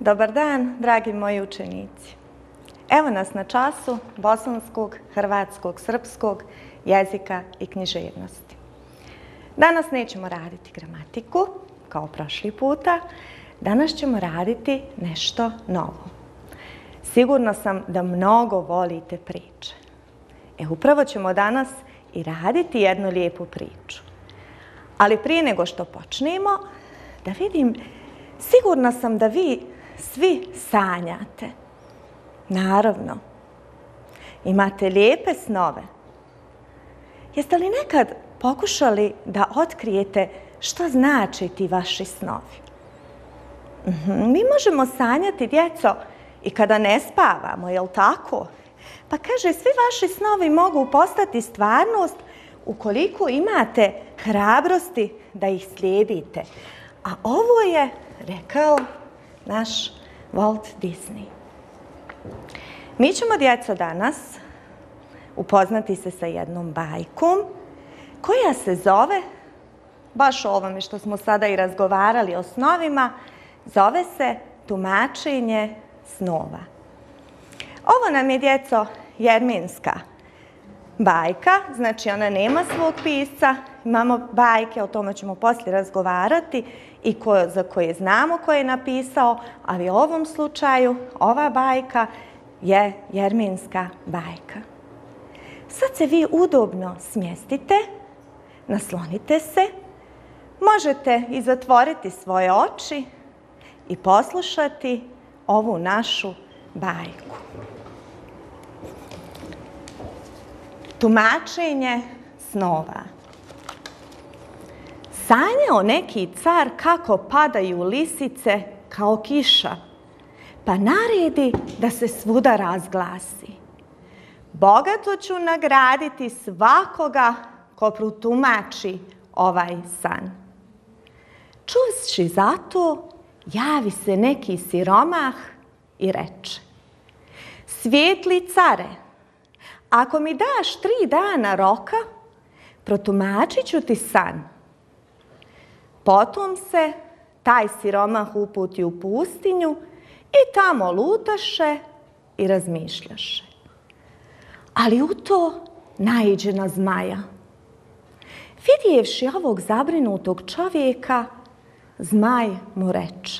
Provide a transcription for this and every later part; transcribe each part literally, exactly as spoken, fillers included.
Dobar dan, dragi moji učenici. Evo nas na času bosanskog, hrvatskog, srpskog jezika i književnosti. Danas nećemo raditi gramatiku, kao prošli puta. Danas ćemo raditi nešto novo. Sigurna sam da mnogo volite priče. E, upravo ćemo danas i raditi jednu lijepu priču. Ali prije nego što počnemo, da vidim, sigurna sam da vi svi sanjate. Naravno. Imate lijepe snove. Jeste li nekad pokušali da otkrijete što znači ti vaši snovi? Mhm. Mi možemo sanjati, djeco, i kada ne spavamo, jel tako? Pa kaže, svi vaši snovi mogu postati stvarnost ukoliko imate hrabrosti da ih slijedite. A ovo je rekao naš Walt Disney. Mi ćemo, djeco, danas upoznati se sa jednom bajkom koja se zove, baš o ovome što smo sada i razgovarali o snovima, zove se Tumačenje snova. Ovo nam je, djeco, jermenska bajka, znači ona nema svog pisca, imamo bajke, o tome ćemo poslije razgovarati i ko, za koje znamo ko je napisao, ali u ovom slučaju ova bajka je jermenska bajka. Sad se vi udobno smjestite, naslonite se, možete i zatvoriti svoje oči i poslušati ovu našu bajku. Tumačenje snova. Sanjao neki car kako padaju lisice kao kiša, pa naredi da se svuda razglasi. Bogato ću nagraditi svakoga ko protumači ovaj san. Čuvši za to, javi se neki siromah i reče: Svijetli care, ako mi daš tri dana roka, protumačit ću ti san. Potom se taj siromah uputi u pustinju i tamo lutaše i razmišljaše. Ali u to naiđe na zmaja. Vidjevši ovog zabrinutog čovjeka, zmaj mu reče: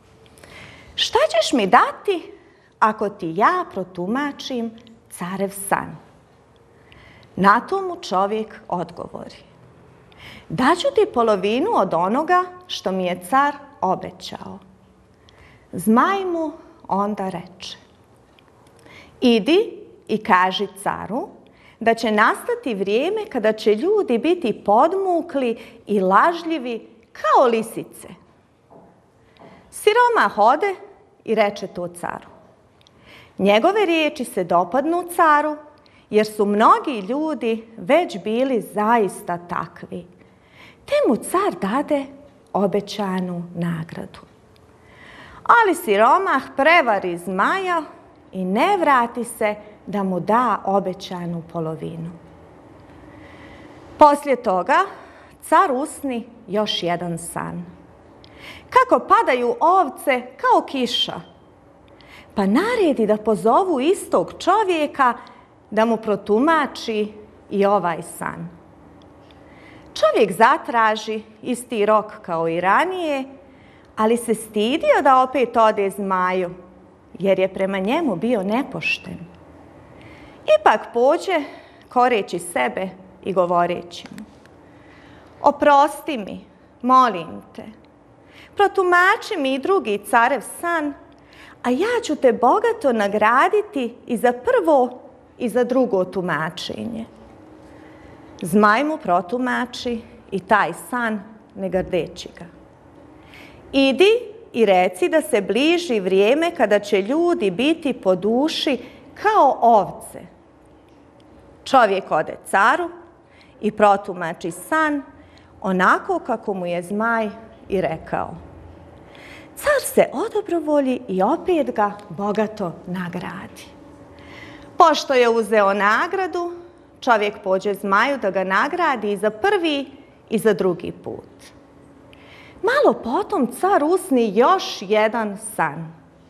Šta ćeš mi dati ako ti ja protumačim carev san? Na to mu čovjek odgovori: Daću ti polovinu od onoga što mi je car obećao. Zmaj mu onda reče: Idi i kaži caru da će nastati vrijeme kada će ljudi biti podmukli i lažljivi kao lisice. Siromah ode i reče to caru. Njegove riječi se dopadnu caru, jer su mnogi ljudi već bili zaista takvi. Te mu car dade obećanu nagradu. Ali siromah prevari zmaja i ne vrati se da mu da obećanu polovinu. Poslije toga car usni još jedan san. Kako padaju ovce kao kiša, pa naredi da pozovu istog čovjeka da mu protumači i ovaj san. Čovjek zatraži isti rok kao i ranije, ali se stidio da opet ode zmaju, jer je prema njemu bio nepošten. Ipak pođe koreći sebe i govoreći mu: Oprosti mi, molim te, protumači mi i drugi carev san, a ja ću te bogato nagraditi i za prvo i za drugo tumačenje. Zmaj mu protumači i taj san, ne gardeći ga. Idi i reci da se bliži vrijeme kada će ljudi biti po duši kao ovce. Čovjek ode caru i protumači san onako kako mu je zmaj i rekao. Car se odobrovolji i opet ga bogato nagradi. Pošto je uzeo nagradu, čovjek pođe zmaju da ga nagradi i za prvi i za drugi put. Malo potom car usni još jedan san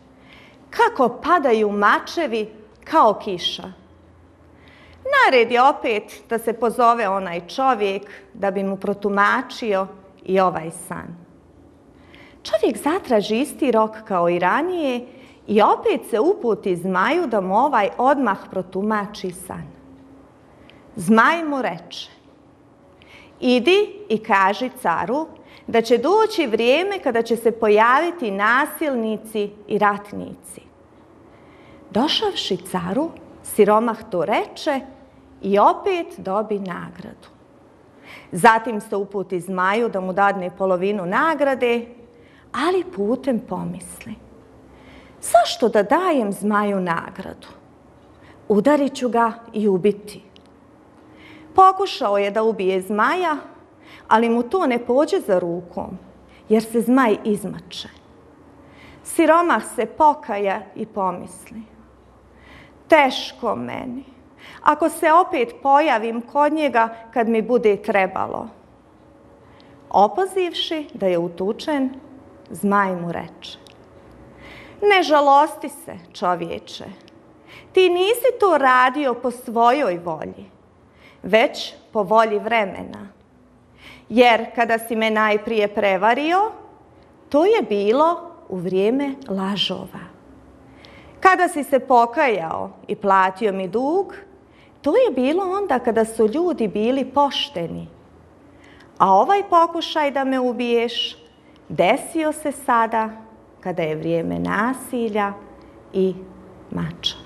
kako padaju mačevi kao kiša. Naredi opet da se pozove onaj čovjek da bi mu protumačio i ovaj san. Čovjek zatraži isti rok kao i ranije i opet se uputi zmaju da mu ovaj odmah protumači san. Zmaj mu reče: idi i kaži caru da će doći vrijeme kada će se pojaviti nasilnici i ratnici. Došavši caru, siromah to reče i opet dobi nagradu. Zatim se uputi zmaju da mu dadne polovinu nagrade, ali putem pomisli: zašto da dajem zmaju nagradu? Udarit ću ga i ubiti. Pokušao je da ubije zmaja, ali mu to ne pođe za rukom, jer se zmaj izmače. Siromah se pokaja i pomisli: teško meni, ako se opet pojavim kod njega kad mi bude trebalo. Opozivši da je utučen, zmaj mu reče: ne žalosti se, čovječe, ti nisi to radio po svojoj volji, već po volji vremena. Jer kada si me najprije prevario, to je bilo u vrijeme lažova. Kada si se pokajao i platio mi dug, to je bilo onda kada su ljudi bili pošteni. A ovaj pokušaj da me ubiješ desio se sada kada je vrijeme nasilja i mača.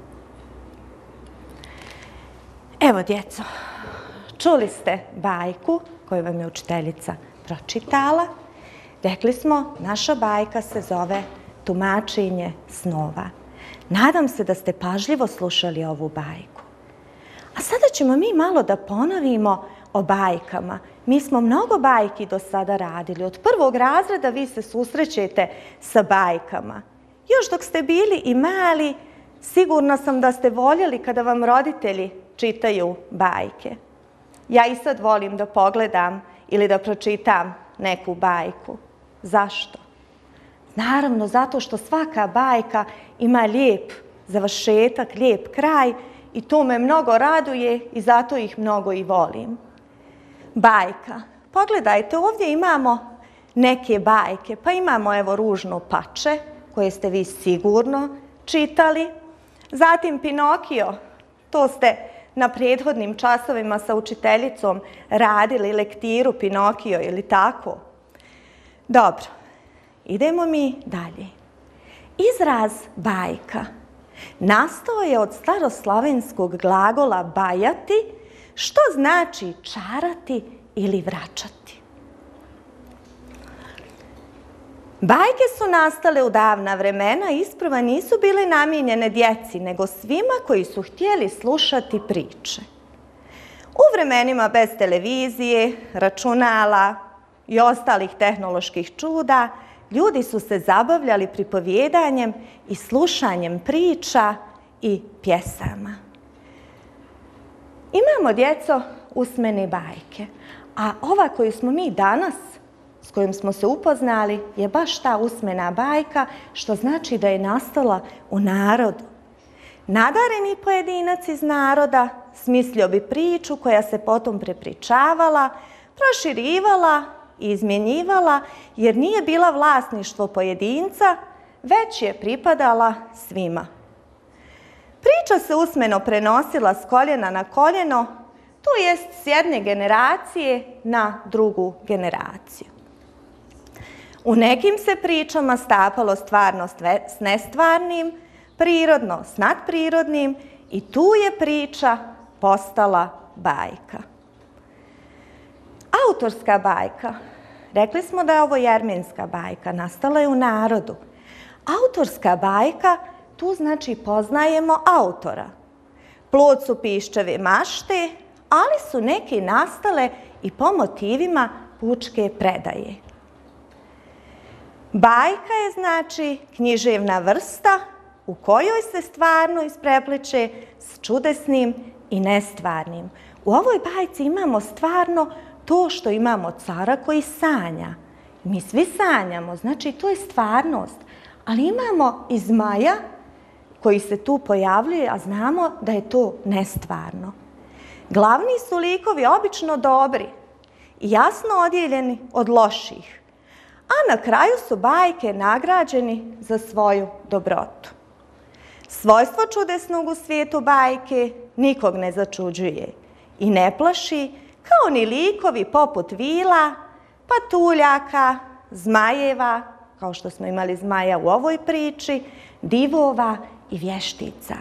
Evo, djeco, čuli ste bajku koju vam je učiteljica pročitala. Rekli smo, naša bajka se zove Tumačenje snova. Nadam se da ste pažljivo slušali ovu bajku. A sada ćemo mi malo da ponovimo o bajkama. Mi smo mnogo bajki do sada radili. Od prvog razreda vi se susrećete sa bajkama. Još dok ste bili i mali, sigurna sam da ste voljeli kada vam roditelji čitaju bajke. Ja i sad volim da pogledam ili da pročitam neku bajku. Zašto? Naravno, zato što svaka bajka ima lijep završetak, lijep kraj i to me mnogo raduje i zato ih mnogo i volim. Bajka. Pogledajte, ovdje imamo neke bajke. Pa imamo, evo, Ružno pače, koje ste vi sigurno čitali. Zatim Pinokio. To ste na prethodnim časovima sa učiteljicom radili lektiru Pinokio, ili tako? Dobro, idemo mi dalje. Izraz bajka nastao je od staroslavenskog glagola bajati, što znači čarati ili vraćati. Bajke su nastale u davna vremena i isprva nisu bile namijenjene djeci, nego svima koji su htjeli slušati priče. U vremenima bez televizije, računala i ostalih tehnoloških čuda, ljudi su se zabavljali pripovjedanjem i slušanjem priča i pjesama. Imamo, djeco, usmene bajke, a ova koju smo mi danas, s kojom smo se upoznali, je baš ta usmena bajka, što znači da je nastala u narodu. Nadareni pojedinac iz naroda smislio bi priču koja se potom prepričavala, proširivala i izmjenjivala, jer nije bila vlasništvo pojedinca, već je pripadala svima. Priča se usmeno prenosila s koljena na koljeno, to jest s jedne generacije na drugu generaciju. U nekim se pričama stapalo stvarno s nestvarnim, prirodno s nadprirodnim i tu je priča postala bajka. Autorska bajka. Rekli smo da je ovo jermenska bajka, nastala je u narodu. Autorska bajka, tu znači poznajemo autora. Plod su piščeve mašte, ali su neke nastale i po motivima pučke predaje. Bajka je, znači, književna vrsta u kojoj se stvarno isprepliče s čudesnim i nestvarnim. U ovoj bajci imamo stvarno to što imamo cara koji sanja. Mi svi sanjamo, znači to je stvarnost. Ali imamo i zmaja koji se tu pojavljuje, a znamo da je to nestvarno. Glavni su likovi obično dobri i jasno odjeljeni od loših, a na kraju su bajke nagrađeni za svoju dobrotu. Svojstvo čudesnog u svijetu bajke nikog ne začuđuje i ne plaši, kao ni likovi poput vila, patuljaka, zmajeva, kao što smo imali zmaja u ovoj priči, divova i vještica.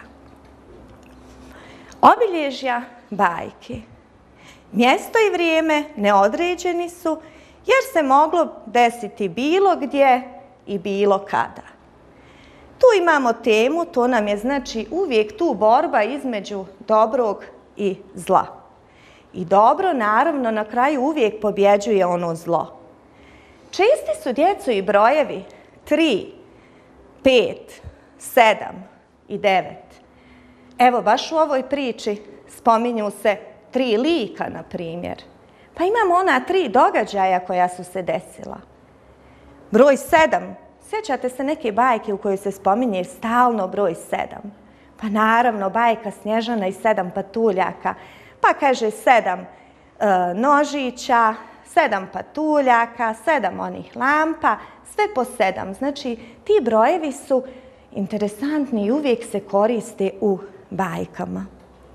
Obilježja bajke. Mjesto i vrijeme neodređeni su, jer se moglo desiti bilo gdje i bilo kada. Tu imamo temu, to nam je znači uvijek tu borba između dobrog i zla. I dobro, naravno, na kraju uvijek pobjeđuje ono zlo. Česti su djeco i brojevi tri, pet, sedam i devet. Evo, baš u ovoj priči spominju se tri lika, na primjer. Pa imamo ona tri događaja koja su se desila. Broj sedam. Sjećate se neke bajke u kojoj se spominje stalno broj sedam? Pa naravno, bajka Snježana i sedam patuljaka. Pa kaže sedam e, nožića, sedam patuljaka, sedam onih lampa, sve po sedam. Znači, ti brojevi su interesantni i uvijek se koriste u bajkama.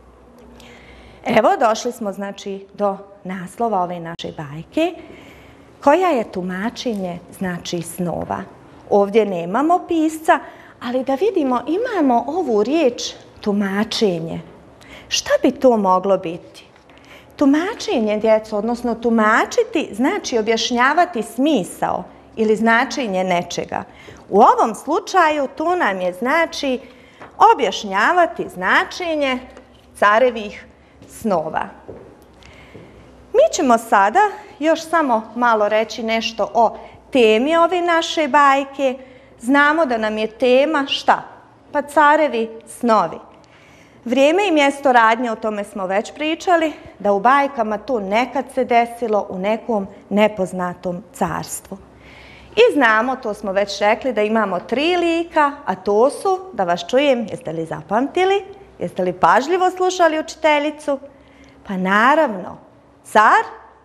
Evo, došli smo znači do naslova ove naše bajke, koja je tumačenje znači snova. Ovdje nemamo pisca, ali da vidimo, imamo ovu riječ tumačenje. Šta bi to moglo biti? Tumačenje, djeco, odnosno tumačiti, znači objašnjavati smisao ili značenje nečega. U ovom slučaju tu nam je znači objašnjavati značenje carevih snova. Mi ćemo sada još samo malo reći nešto o temi ove naše bajke. Znamo da nam je tema šta? Pa carevi snovi. Vrijeme i mjesto radnje, o tome smo već pričali, da u bajkama to nekad se desilo u nekom nepoznatom carstvu. I znamo, to smo već rekli, da imamo tri lika, a to su, da vas čujem, jeste li zapamtili? Jeste li pažljivo slušali učiteljicu? Pa naravno, car,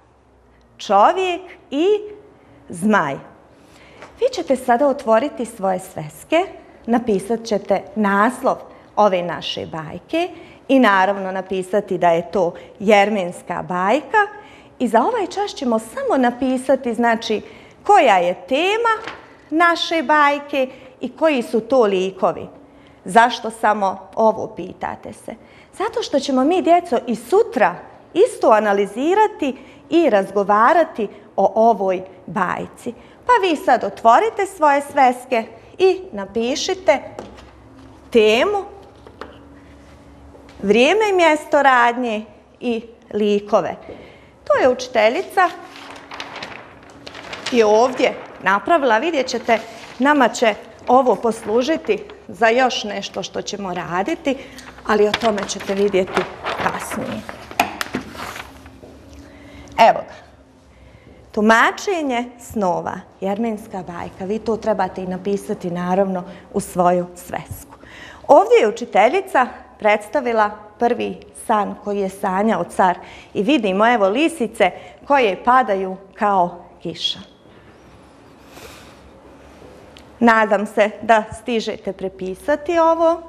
čovjek i zmaj. Vi ćete sada otvoriti svoje sveske, napisat ćete naslov ove naše bajke i naravno napisati da je to jermenska bajka. I za ovaj čas ćemo samo napisati, znači, koja je tema naše bajke i koji su to likovi. Zašto samo ovo, pitate se? Zato što ćemo mi, djeco, i sutra isto analizirati i razgovarati o ovoj bajci. Pa vi sad otvorite svoje sveske i napišite temu, vrijeme i mjesto radnje i likove. To je učiteljica i ovdje napravila. Vidjet ćete, nama će ovo poslužiti za još nešto što ćemo raditi, ali o tome ćete vidjeti kasnije. Evo ga. Tumačenje snova, jermenska bajka. Vi to trebate i napisati, naravno, u svoju svesku. Ovdje je učiteljica predstavila prvi san koji je sanjao car. I vidimo, evo, lisice koje padaju kao kiša. Nadam se da stižete prepisati ovo.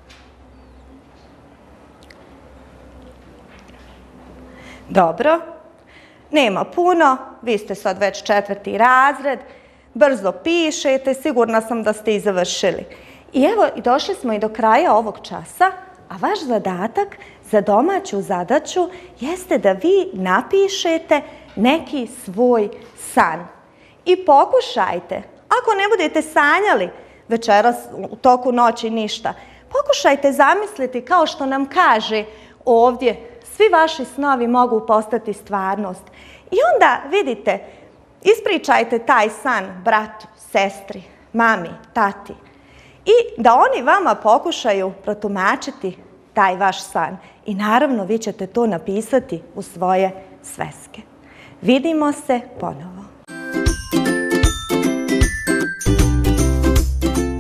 Dobro. Nema puno, vi ste sad već četvrti razred, brzo pišete, sigurna sam da ste i završili. I evo, došli smo i do kraja ovog časa, a vaš zadatak za domaću zadaću jeste da vi napišete neki svoj san. I pokušajte, ako ne budete sanjali večeras u toku noći ništa, pokušajte zamisliti, kao što nam kaže ovdje, svi vaši snovi mogu postati stvarnost. I onda, vidite, ispričajte taj san bratu, sestri, mami, tati. I da oni vama pokušaju protumačiti taj vaš san. I naravno, vi ćete to napisati u svoje sveske. Vidimo se ponovo.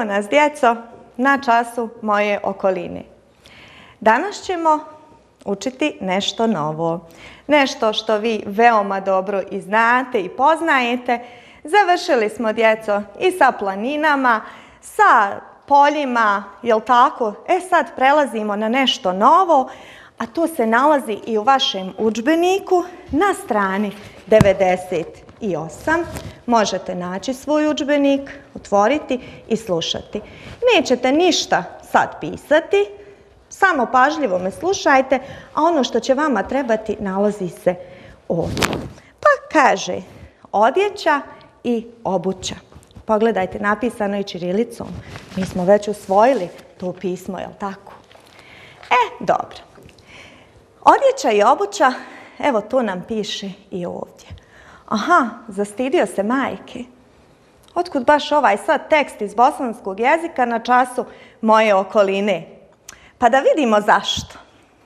nas, djeco, na času moje okoline. Danas ćemo učiti nešto novo. Nešto što vi veoma dobro i znate i poznajete. Završili smo, djeco, i sa planinama, sa poljima, jel tako? E sad prelazimo na nešto novo, a to se nalazi i u vašem udžbeniku na strani devedeset osam. Možete naći svoj udžbenik, otvoriti i slušati. Nećete ništa sad pisati, samo pažljivo me slušajte, a ono što će vama trebati nalazi se ovdje. Pa kaže odjeća i obuća. Pogledajte, napisano je ćirilicom. Mi smo već usvojili to pismo, jel tako? E, dobro. Odjeća i obuća, evo to nam piše i ovdje. Aha, zastidio se majke. Otkud baš ovaj sad tekst iz bosanskog jezika na času moje okoline? Pa da vidimo zašto.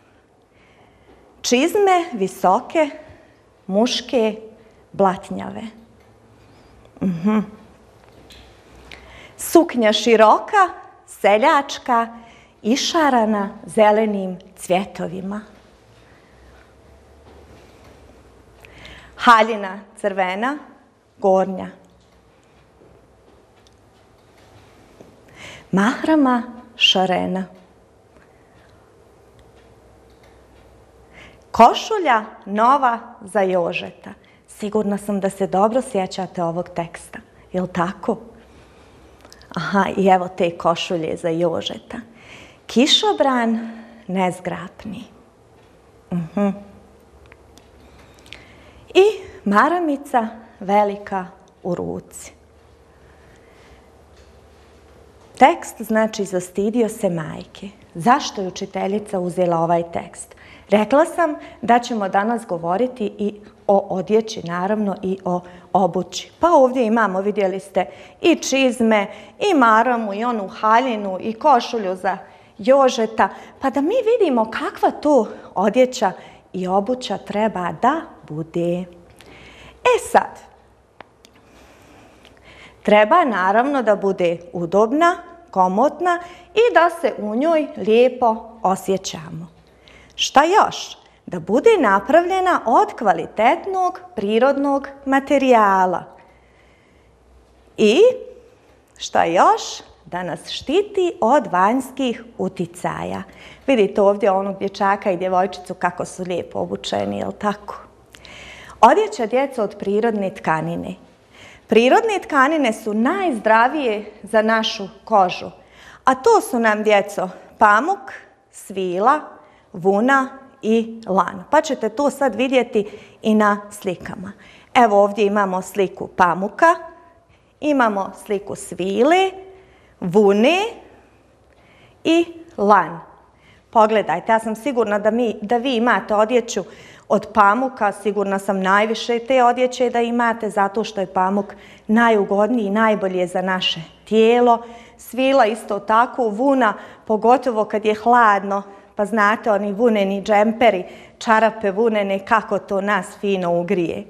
Čizme visoke, muške, blatnjave. Mhm. Suknja široka, seljačka, išarana zelenim cvjetovima. Haljina crvena, gornja. Mahrama šarena. Košulja nova za Jožeta. Sigurna sam da se dobro sjećate ovog teksta. Jel' tako? Aha, i evo te košulje za Jožeta. Kišobran nezgrapni. Uh-huh. I maramica velika u ruci. Tekst znači zastidio se majke. Zašto je učiteljica uzela ovaj tekst? Rekla sam da ćemo danas govoriti i o odjeći, naravno i o obući. Pa ovdje imamo, vidjeli ste, i čizme, i maramu, i onu haljinu, i košulju za Jožeta. Pa da mi vidimo kakva to odjeća i obuća treba da bude. E sad, treba naravno da bude udobna, komotna i da se u njoj lijepo osjećamo. Šta još? Da bude napravljena od kvalitetnog prirodnog materijala. I šta još? Da nas štiti od vanjskih uticaja. Vidite ovdje onog dječaka i djevojčicu kako su lijepo obučeni, jel' tako? Odjeća, djeca, od prirodne tkanine. Prirodne tkanine su najzdravije za našu kožu. A to su nam, djeco, pamuk, svila, vuna i lan. Pa ćete to sad vidjeti i na slikama. Evo ovdje imamo sliku pamuka, imamo sliku svile, vune i lan. Pogledajte, ja sam sigurna da, mi, da vi imate odjeću od pamuka, sigurna sam najviše te odjeće da imate, zato što je pamuk najugodniji i najbolje za naše tijelo. Svila isto tako, vuna, pogotovo kad je hladno, pa znate oni vuneni džemperi, čarape vunene, kako to nas fino ugrije.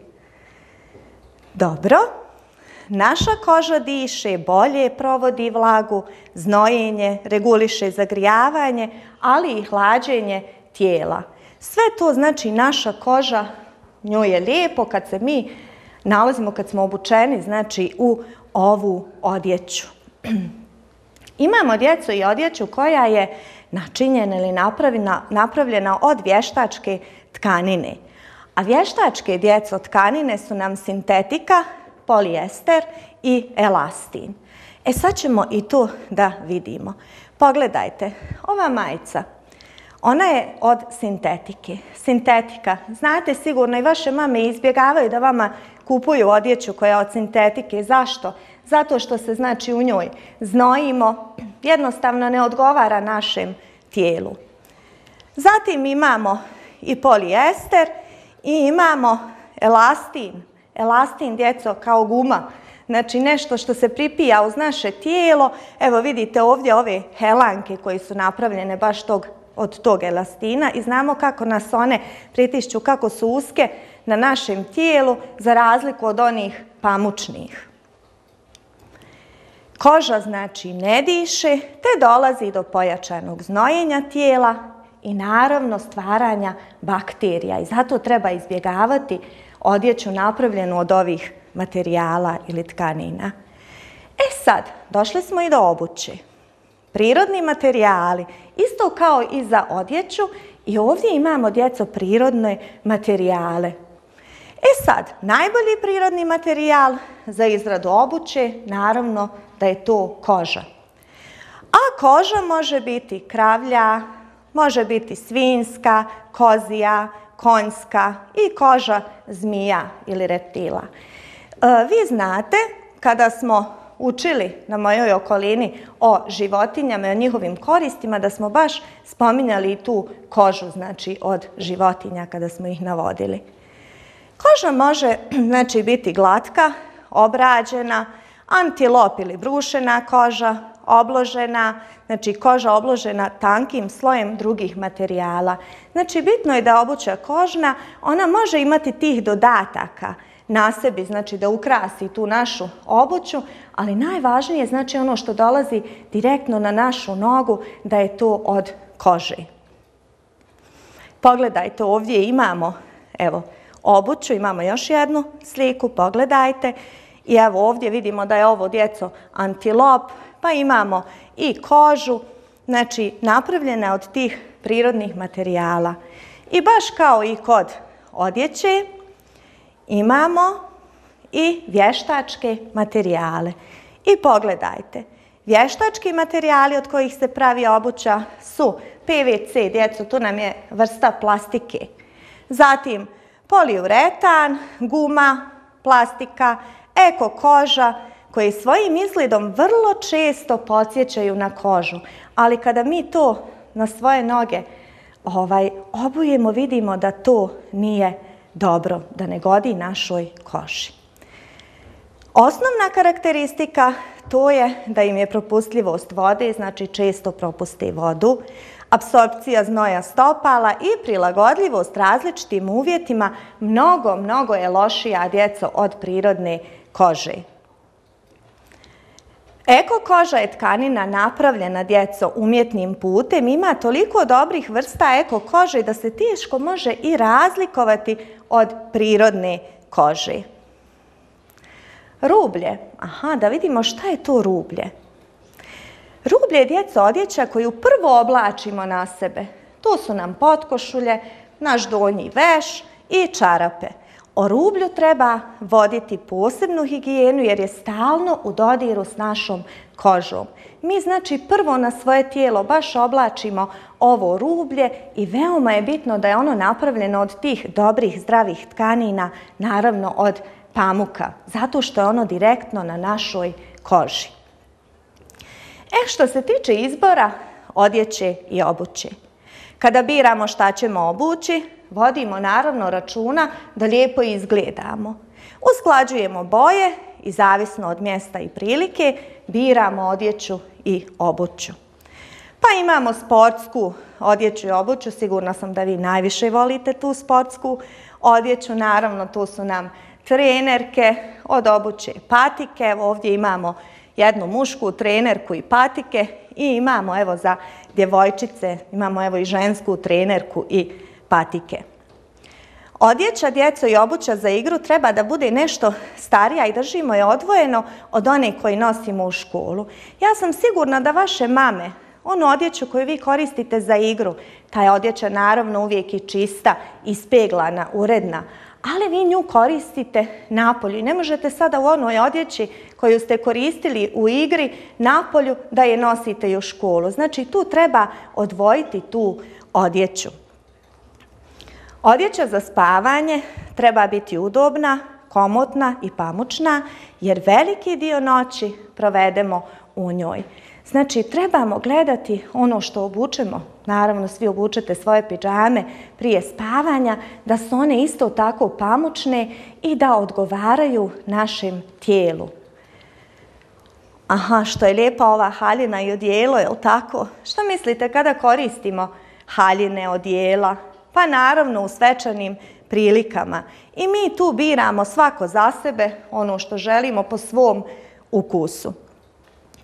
Dobro, naša koža diše, bolje provodi vlagu, znojenje, reguliše zagrijavanje, ali i hlađenje tijela. Sve to znači naša koža, njoj je lijepo kad se mi nalazimo, kad smo obučeni, znači u ovu odjeću. Imamo, djeco, i odjeću koja je načinjena ili napravljena, napravljena od vještačke tkanine. A vještačke, djeco, tkanine su nam sintetika, polijester i elastin. E sad ćemo i to da vidimo. Pogledajte, ova majica, ona je od sintetike. Sintetika, znate sigurno i vaše mame izbjegavaju da vama kupuju odjeću koja je od sintetike. Zašto? Zato što se, znači, u njoj znojimo, jednostavno ne odgovara našem tijelu. Zatim imamo i polijester i imamo elastin. Elastin, djeco, kao guma. Znači nešto što se pripija uz naše tijelo. Evo vidite ovdje ove helanke koje su napravljene baš tog, od tog elastina i znamo kako nas one pritišću, kako su uske na našem tijelu za razliku od onih pamučnih. Koža znači ne diše, te dolazi do pojačanog znojenja tijela i naravno stvaranja bakterija. I zato treba izbjegavati odjeću napravljenu od ovih materijala ili tkanina. E sad, došli smo i do obuće. Prirodni materijali, isto kao i za odjeću, i ovdje imamo, djeco, prirodne materijale. E sad, najbolji prirodni materijal za izradu obuće, naravno da je to koža. A koža može biti kravlja, može biti svinjska, kozija, konjska i koža zmija ili reptila. E, vi znate, kada smo učili na mojoj okolini o životinjama i o njihovim koristima, da smo baš spominjali i tu kožu, znači od životinja kada smo ih navodili. Koža može, znači, biti glatka, obrađena, antilop ili brušena koža, obložena, znači koža obložena tankim slojem drugih materijala. Znači, bitno je da obuća kožna, ona može imati tih dodataka na sebi, znači da ukrasi tu našu obuću, ali najvažnije, znači ono što dolazi direktno na našu nogu, da je to od kože. Pogledajte, ovdje imamo, evo, obuću, imamo još jednu sliku, pogledajte. I evo ovdje vidimo da je ovo, djeco, antilop, pa imamo i kožu, znači napravljena od tih prirodnih materijala. I baš kao i kod odjeće, imamo i vještačke materijale. I pogledajte, vještački materijali od kojih se pravi obuća su P V C, djeco, tu nam je vrsta plastike. Zatim poliuretan, guma, plastika, eko koža, koji svojim izgledom vrlo često podsjećaju na kožu. Ali kada mi to na svoje noge ovaj, obujemo, vidimo da to nije dobro, da ne godi našoj koži. Osnovna karakteristika to je da im je propustljivost vode, znači često propuste vodu, apsorpcija znoja stopala i prilagodljivost različitim uvjetima mnogo, mnogo je lošija, djeco, od prirodne kože. Eko koža je tkanina napravljena, djeco, umjetnim putem. Ima toliko dobrih vrsta eko kože da se teško može i razlikovati od prirodne kože. Rublje. Aha, da vidimo šta je to rublje. Rublje je, djeco, odjeća koju prvo oblačimo na sebe. Tu su nam potkošulje, naš donji veš i čarape. O rublju treba voditi posebnu higijenu jer je stalno u dodiru s našom kožom. Mi, znači, prvo na svoje tijelo baš oblačimo ovo rublje i veoma je bitno da je ono napravljeno od tih dobrih, zdravih tkanina, naravno od pamuka, zato što je ono direktno na našoj koži. E, što se tiče izbora odjeće i obuće. Kada biramo šta ćemo obući, vodimo naravno računa da lijepo izgledamo. Usklađujemo boje i zavisno od mjesta i prilike biramo odjeću i obuću. Pa imamo sportsku odjeću i obuću, sigurna sam da vi najviše volite tu sportsku odjeću, naravno tu su nam trenerke, od obuće patike, evo ovdje imamo jednu mušku trenerku i patike i imamo, evo, za djevojčice, imamo evo i žensku trenerku i patike. Odjeća, djeco, i obuća za igru treba da bude nešto starija i držimo je odvojeno od one koji nosimo u školu. Ja sam sigurna da vaše mame, onu odjeću koju vi koristite za igru, ta je odjeća naravno uvijek i čista, ispeglana, uredna, ali vi nju koristite napolju i ne možete sada u onoj odjeći koju ste koristili u igri napolju da je nosite i u školu. Znači, tu treba odvojiti tu odjeću. Odjeća za spavanje treba biti udobna, komotna i pamučna, jer veliki dio noći provedemo u njoj. Znači, trebamo gledati ono što obučemo, naravno svi obučete svoje pidžame prije spavanja, da su one isto tako pamučne i da odgovaraju našem tijelu. Aha, što je lijepa ova haljina i odijelo, je li tako? Što mislite kada koristimo haljine, odijela? Pa naravno u svečanim prilikama. I mi tu biramo svako za sebe ono što želimo po svom ukusu.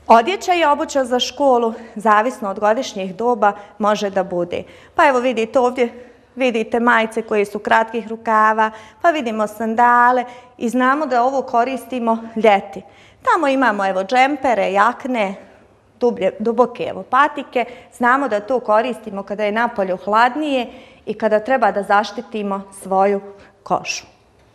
Odjeća i obuća za školu, zavisno od godišnjih doba, može da bude. Pa evo vidite ovdje, vidite majice koje su kratkih rukava, pa vidimo sandale i znamo da ovo koristimo ljeti. Tamo imamo evo džempere, jakne, dublje, duboke evo patike. Znamo da to koristimo kada je napolju hladnije i kada treba da zaštitimo svoju kožu.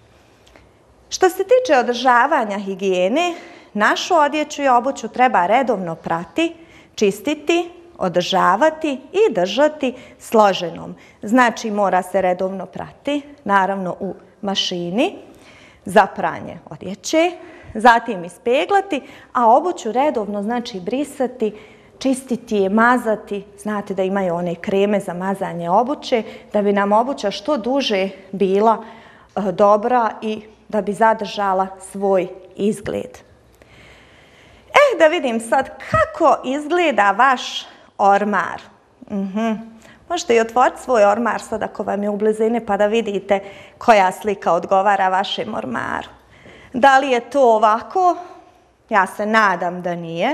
Što se tiče održavanja higijene, našu odjeću i obuću treba redovno prati, čistiti, održavati i držati složenom. Znači mora se redovno prati, naravno u mašini za pranje odjeće, zatim ispeglati, a obuću redovno znači brisati, čistiti je, mazati. Znate da imaju one kreme za mazanje obuće, da bi nam obuća što duže bila e, dobra i da bi zadržala svoj izgled. Eh, da vidim sad kako izgleda vaš ormar. Uh-huh. Možete i otvoriti svoj ormar sad ako vam je u blizini pa da vidite koja slika odgovara vašem ormaru. Da li je to ovako? Ja se nadam da nije.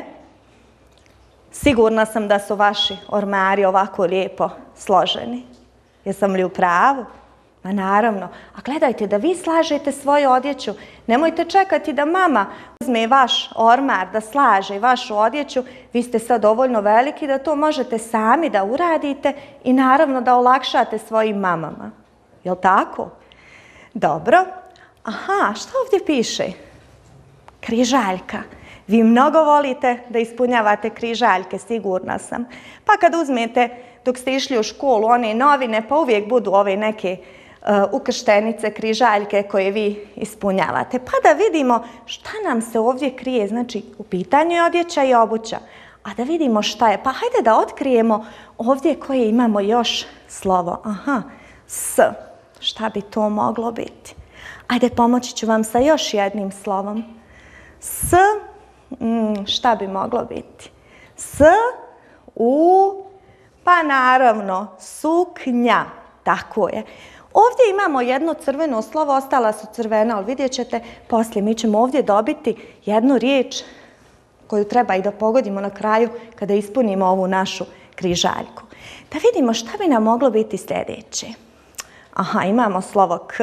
Sigurna sam da su vaši ormari ovako lijepo složeni. Jesam li u pravu? Ma naravno. A gledajte da vi slažete svoju odjeću. Nemojte čekati da mama uzme vaš ormar, da slaže vašu odjeću. Vi ste sad dovoljno veliki da to možete sami da uradite i naravno da olakšate svojim mamama. Jel tako? Dobro. Aha, što ovdje piše? Križaljka. Vi mnogo volite da ispunjavate križaljke, sigurna sam. Pa kad uzmete, dok ste išli u školu, one novine, pa uvijek budu ove neke uh, ukrštenice, križaljke koje vi ispunjavate. Pa da vidimo šta nam se ovdje krije. Znači, u pitanju je odjeća i obuća. A da vidimo šta je. Pa hajde da otkrijemo ovdje koje imamo još slovo. Aha, S. Šta bi to moglo biti? Ajde, pomoći ću vam sa još jednim slovom. S. Mm, šta bi moglo biti? S, U, pa naravno suknja. Tako je. Ovdje imamo jedno crveno slovo, ostala su crvena, ali vidjet ćete poslije. Mi ćemo ovdje dobiti jednu riječ koju treba i da pogodimo na kraju kada ispunimo ovu našu križaljku. Da vidimo šta bi nam moglo biti sljedeće. Aha, imamo slovo K.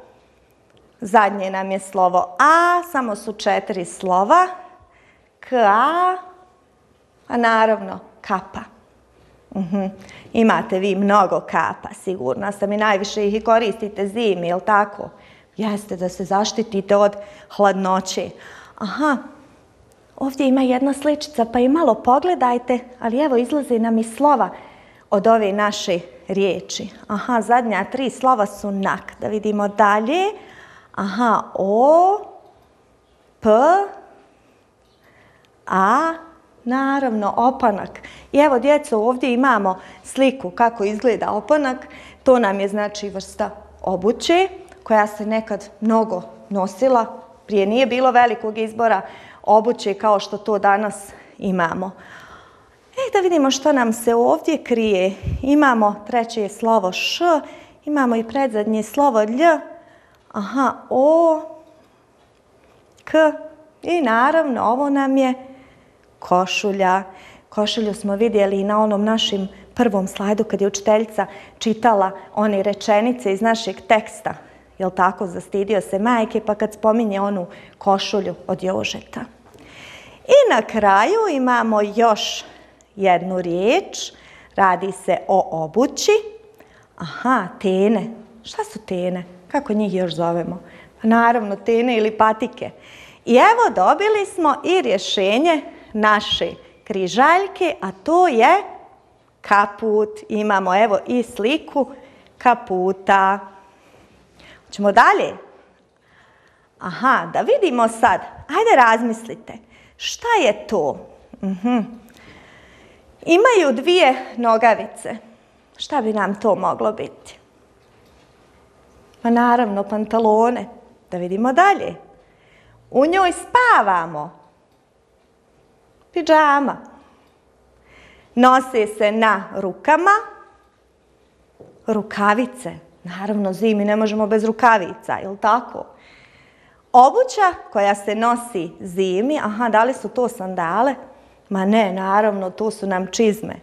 Zadnje nam je slovo A, samo su četiri slova. K, A, a naravno kapa. Uh-huh. Imate vi mnogo kapa, sigurna sam, i najviše ih i koristite zimi, jel tako? Jeste, da se zaštitite od hladnoće. Aha, ovdje ima jedna sličica, pa i malo pogledajte, ali evo izlaze nam i slova od ove naše riječi. Aha, zadnja tri slova su nak. Da vidimo dalje. Aha, O, P, A, naravno, opanak. I evo, djeco, ovdje imamo sliku kako izgleda opanak. To nam je, znači, vrsta obuće koja se nekad mnogo nosila. Prije nije bilo velikog izbora obuće kao što to danas imamo. E, da vidimo što nam se ovdje krije. Imamo treće slovo Š, imamo i predzadnje slovo Lj. Aha, O, K i naravno ovo nam je košulja. Košulju smo vidjeli i na onom našem prvom slajdu kad je učiteljica čitala one rečenice iz našeg teksta. Jel tako, zastidio se majke, pa kad spominje onu košulju od Jožeta. I na kraju imamo još jednu riječ. Radi se o obući. Aha, tene. Šta su tene? Kako njih još zovemo? Pa naravno, tene ili patike. I evo dobili smo i rješenje naše križaljke, a to je kaput. Imamo evo i sliku kaputa. Hoćemo dalje? Aha, da vidimo sad. Ajde razmislite. Šta je to? Uh-huh. Imaju dvije nogavice. Šta bi nam to moglo biti? Pa naravno, pantalone. Da vidimo dalje. U njoj spavamo. Pidžama. Nose se na rukama. Rukavice. Naravno, zimi ne možemo bez rukavica, jel tako? Obuća koja se nosi zimi. Aha, da li su to sandale? Ma ne, naravno, tu su nam čizme.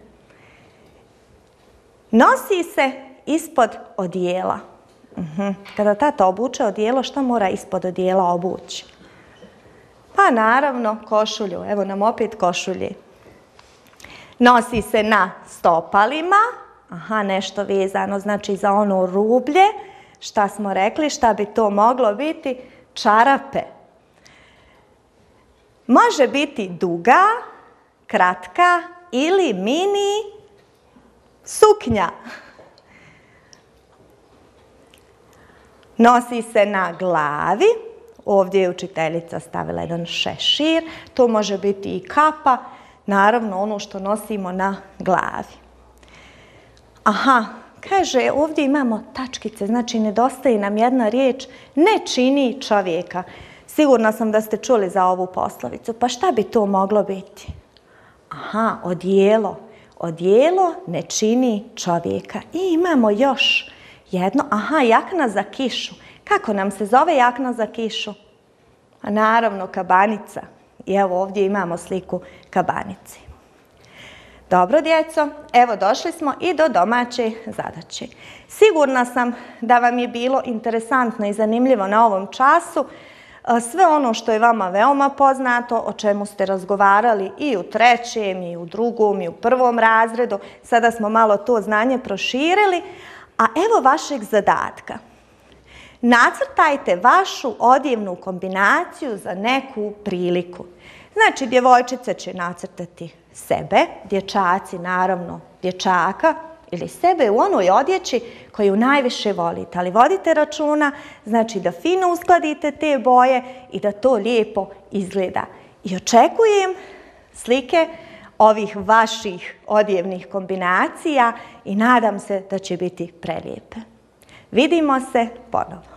Nosi se ispod odijela. Uh-huh. Kada tata obuče odijelo, što mora ispod odijela obući? Pa naravno, košulju. Evo nam opet košulje. Nosi se na stopalima. Aha, nešto vezano, znači za ono rublje. Šta smo rekli, šta bi to moglo biti? Čarape. Može biti duga, kratka ili mini suknja. Nosi se na glavi. Ovdje je učiteljica stavila jedan šešir. To može biti i kapa. Naravno, ono što nosimo na glavi. Aha, kaže, ovdje imamo tačkice, znači nedostaje nam jedna riječ, ne čini čovjeka. Sigurna sam da ste čuli za ovu poslovicu. Pa šta bi to moglo biti? Aha, odijelo. Odijelo ne čini čovjeka. I imamo još jedno. Aha, jakna za kišu. Kako nam se zove jakna za kišu? A naravno, kabanica. I evo ovdje imamo sliku kabanice. Dobro, djeco, evo došli smo i do domaće zadaće. Sigurna sam da vam je bilo interesantno i zanimljivo na ovom času. Sve ono što je vama veoma poznato, o čemu ste razgovarali i u trećem, i u drugom, i u prvom razredu. Sada smo malo to znanje proširili. A evo vašeg zadatka. Nacrtajte vašu odjevnu kombinaciju za neku priliku. Znači, djevojčice će nacrtati sebe, dječaci naravno dječaka ili sebe u onoj odjeći koju najviše volite. Ali vodite računa, znači da fino uskladite te boje i da to lijepo izgleda. I očekujem slike ovih vaših odjevnih kombinacija i nadam se da će biti prelijepe. Vidimo se ponovo.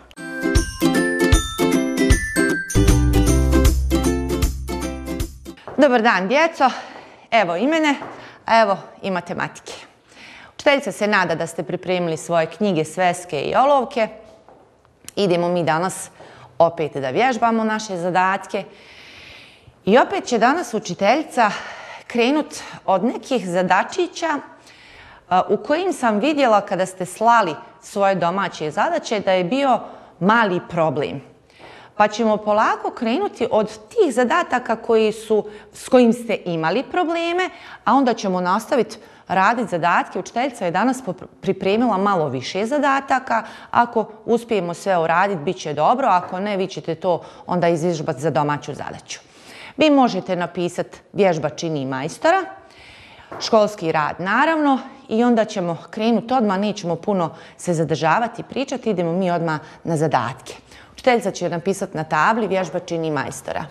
Dobar dan, djeco. Evo i mene, a evo i matematike. Učiteljica se nada da ste pripremili svoje knjige, sveske i olovke. Idemo mi danas opet da vježbamo naše zadatke. I opet će danas učiteljica krenut od nekih zadačića u kojim sam vidjela kada ste slali svoje domaće zadaće da je bio mali problem. Pa ćemo polako krenuti od tih zadataka koji su, s kojim ste imali probleme, a onda ćemo nastaviti raditi zadatke. Učiteljica je danas pripremila malo više zadataka. Ako uspijemo sve uraditi, bit će dobro. Ako ne, vi ćete to onda izvježbati za domaću zadaću. Vi možete napisati vježba čini majstora, školski rad naravno, i onda ćemo krenuti odmah, nećemo puno se zadržavati i pričati, idemo mi odmah na zadatke. Učiteljica će napisati na tabli vježba čini majstora.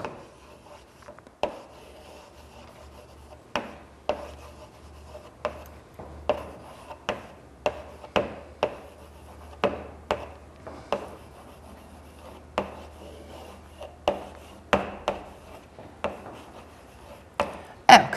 Evo ga.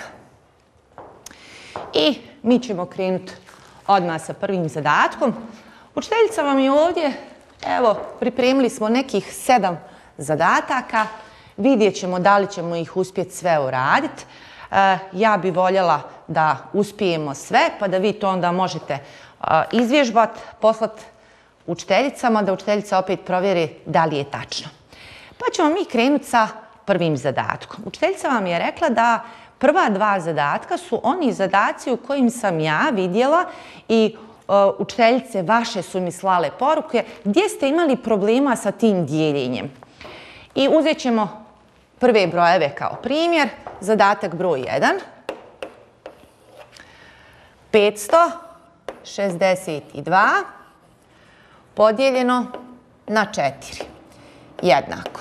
I mi ćemo krenuti odmah sa prvim zadatkom. Učiteljica vam je ovdje, evo, pripremili smo nekih sedam zadataka. Vidjet ćemo da li ćemo ih uspjeti sve uraditi. E, ja bi voljela da uspijemo sve, pa da vi to onda možete e, izvježbati, poslati učiteljicama, da učiteljica opet provjeri da li je tačno. Pa ćemo mi krenuti sa prvim zadatkom. Učiteljica vam je rekla da prva dva zadatka su oni zadaci u kojim sam ja vidjela i uh, učiteljice vaše su mi slale poruke gdje ste imali problema sa tim dijeljenjem. I uzet ćemo prve brojeve kao primjer. Zadatak broj jedan. petsto šezdeset dva podijeljeno na četiri. Jednako.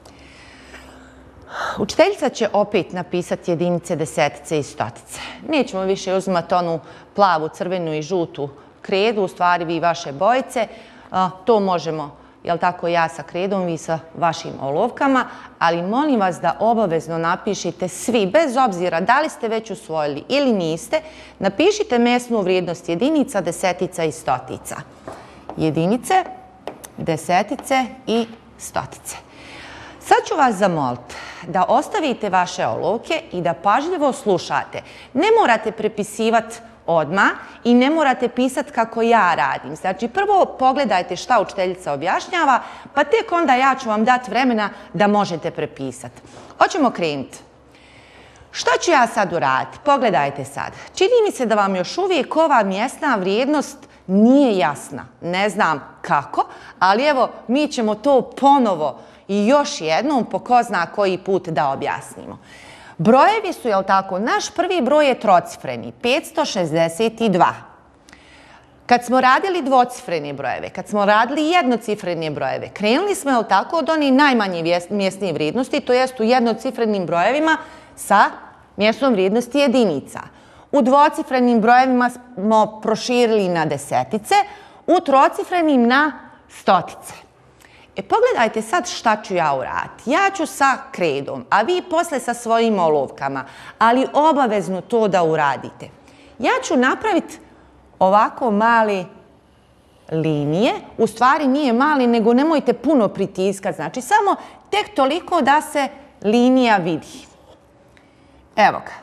Učiteljica će opet napisati jedinice, desetice i stotice. Nećemo više uzimati onu plavu, crvenu i žutu kredu, u stvari vi vaše bojice. To možemo, jel tako, ja sa kredom, vi sa vašim olovkama, ali molim vas da obavezno napišite svi, bez obzira da li ste već usvojili ili niste, napišite mjesnu vrijednost jedinica, desetica i stotica. Jedinice, desetice i stotice. Sad ću vas zamoliti da ostavite vaše olovke i da pažljivo slušate. Ne morate prepisivati odmah i ne morate pisati kako ja radim. Znači, prvo pogledajte šta učiteljica objašnjava, pa tek onda ja ću vam dati vremena da možete prepisati. Hoćemo krenuti. Šta ću ja sad uraditi? Pogledajte sad. Čini mi se da vam još uvijek ova mjesna vrijednost nije jasna. Ne znam kako, ali evo, mi ćemo to ponovo i još jednom po ko zna koji put da objasnimo. Brojevi su, jel tako, naš prvi broj je trocifreni, petsto šezdeset dva. Kad smo radili dvocifrene brojeve, kad smo radili jednocifrene brojeve, krenuli smo, jel tako, od onih najmanje mjesne vrijednosti, to jest u jednocifrenim brojevima sa mjesnom vrijednosti jedinica. U dvocifrenim brojevima smo proširili na desetice, u trocifrenim na stotice. E, pogledajte sad šta ću ja uraditi. Ja ću sa kredom, a vi posle sa svojim olovkama, ali obavezno to da uradite. Ja ću napraviti ovako male linije. U stvari nije mali, nego nemojte puno pritiskati. Znači, samo tek toliko da se linija vidi. Evo ga.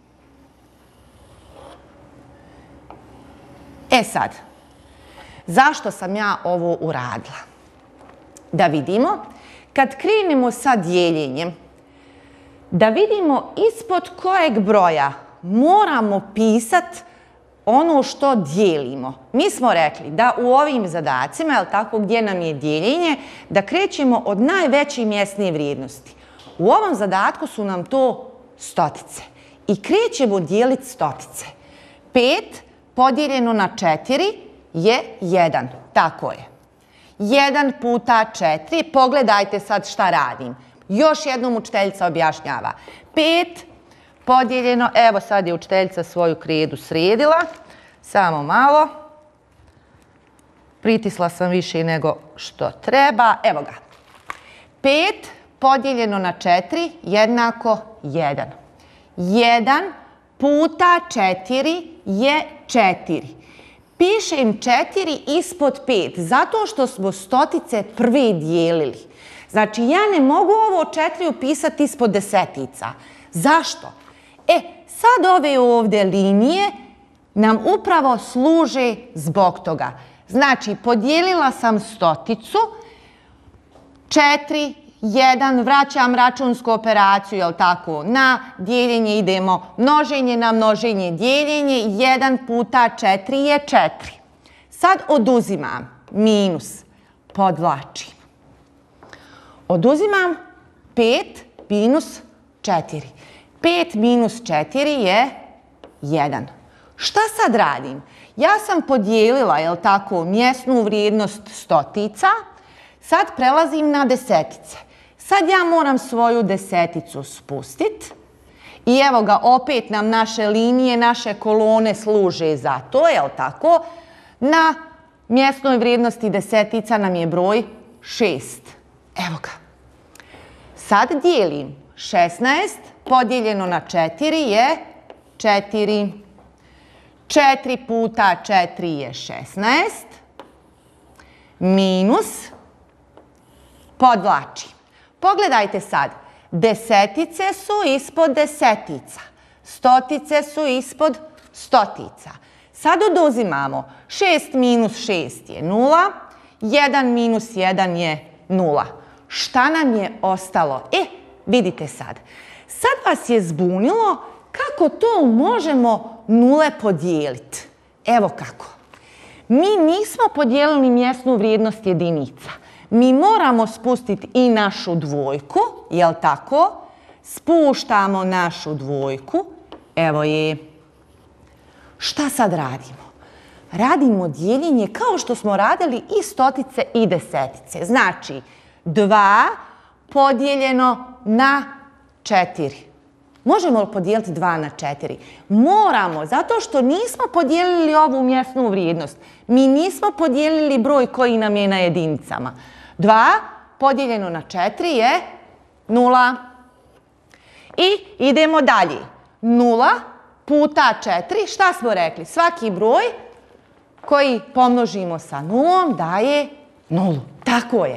E sad, zašto sam ja ovo uradila? Da vidimo, kad krenemo sa dijeljenjem, da vidimo ispod kojeg broja moramo pisati ono što dijelimo. Mi smo rekli da u ovim zadacima, jel tako, gdje nam je dijeljenje, da krećemo od najveće mjesne vrijednosti. U ovom zadatku su nam to stotice. I krećemo dijeliti stotice. pet podijeljeno na četiri je jedan. Tako je. jedan puta četiri. Pogledajte sad šta radim. Još jednom učiteljica objašnjava. pet podijeljeno, evo sad je učiteljica svoju kredu sredila. Samo malo. Pritisla sam više nego što treba. Evo ga. pet podijeljeno na četiri jednako jedan. jedan puta četiri je četiri. Pišem četiri ispod pet, zato što smo stotice prve dijelili. Znači, ja ne mogu ovo četiri upisati ispod desetica. Zašto? E, sad ove ovdje linije nam upravo služe zbog toga. Znači, podijelila sam stoticu, četiri, jedan, vraćam računsku operaciju, jel tako, na dijeljenje idemo množenje na množenje, dijeljenje, jedan puta četiri je četiri. Sad oduzimam minus, podvlačim. Oduzimam pet minus četiri. pet minus četiri je jedan. Šta sad radim? Ja sam podijelila, jel tako, mjesnu vrijednost stotica, sad prelazim na desetice. Sad ja moram svoju deseticu spustiti i evo ga, opet nam naše linije, naše kolone služe za to, jel tako? Na mjesnoj vrijednosti desetica nam je broj šest. Evo ga. Sad dijelim. šesnaest podijeljeno na četiri je četiri. četiri puta četiri je šesnaest. Minus, podvlačim. Pogledajte sad, desetice su ispod desetica, stotice su ispod stotica. Sad oduzimamo, šest minus šest je nula, jedan minus jedan je nula. Šta nam je ostalo? E, vidite sad. Sad vas je zbunilo kako to možemo nule podijeliti. Evo kako. Mi nismo podijelili mjesnu vrijednost jedinica. Mi moramo spustiti i našu dvojku, jel tako? Spuštamo našu dvojku. Evo je. Šta sad radimo? Radimo dijeljenje kao što smo radili i stotice i desetice. Znači, dva podijeljeno na četiri. Možemo li podijeliti dva na četiri? Moramo, zato što nismo podijelili ovu mjesnu vrijednost. Mi nismo podijelili broj koji nam je na jedinicama. dva podijeljeno na četiri je nula. I idemo dalje. nula puta četiri, šta smo rekli? Svaki broj koji pomnožimo sa nulom daje nulu. Tako je.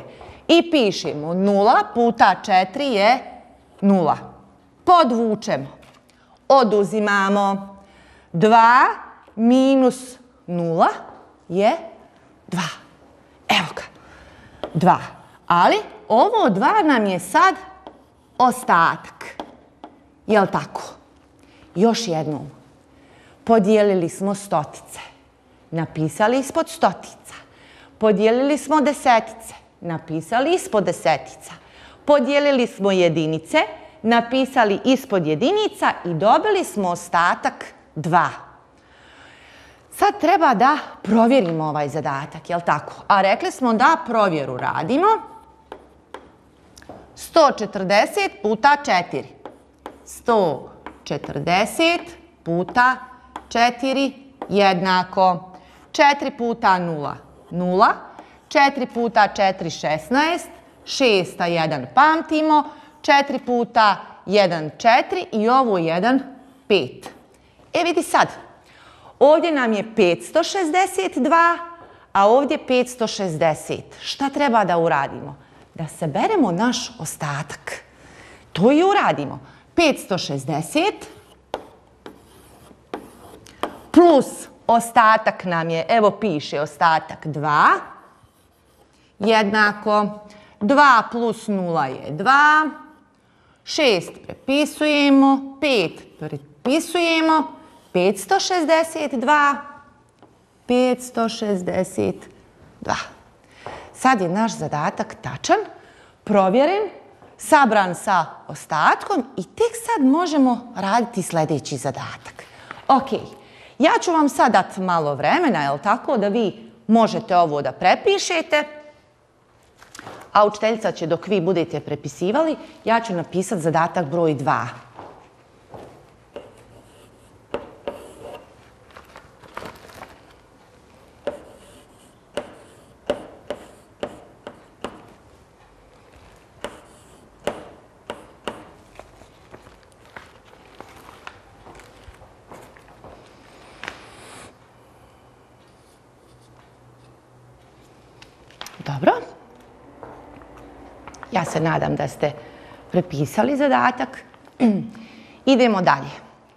I pišemo nula puta četiri je nula. Podvučemo. Oduzimamo. dva minus nula je dva. Evo ga. dva. Ali ovo dva nam je sad ostatak. Jel' tako? Još jednom. Podijelili smo stotice. Napisali ispod stotica. Podijelili smo desetice. Napisali ispod desetica. Podijelili smo jedinice. Napisali ispod jedinica i dobili smo ostatak dva. Sad treba da provjerimo ovaj zadatak, jel' tako? A rekli smo da provjeru radimo. sto četrdeset puta četiri. sto četrdeset puta četiri jednako. četiri puta nula. nula. četiri puta četiri šesnaest. šest a jedan pamtimo. četiri puta jedan četiri i ovo jedan pet. E vidi sad. Ovdje nam je petsto šezdeset dva, a ovdje petsto šezdeset. Šta treba da uradimo? Da saberemo naš ostatak. To i uradimo. petsto šezdeset plus ostatak nam je, evo piše ostatak dva, jednako dva plus nula je dva, šest prepisujemo, pet prepisujemo, petsto šezdeset dva, petsto šezdeset dva. Sad je naš zadatak tačan, provjeren, sabran sa ostatkom i tek sad možemo raditi sljedeći zadatak. Ok, ja ću vam sad dati malo vremena, jel' tako, da vi možete ovo da prepišete, a učiteljica će dok vi budete prepisivali, ja ću napisati zadatak broj dva. Dobro. Ja se nadam da ste prepisali zadatak. Idemo dalje.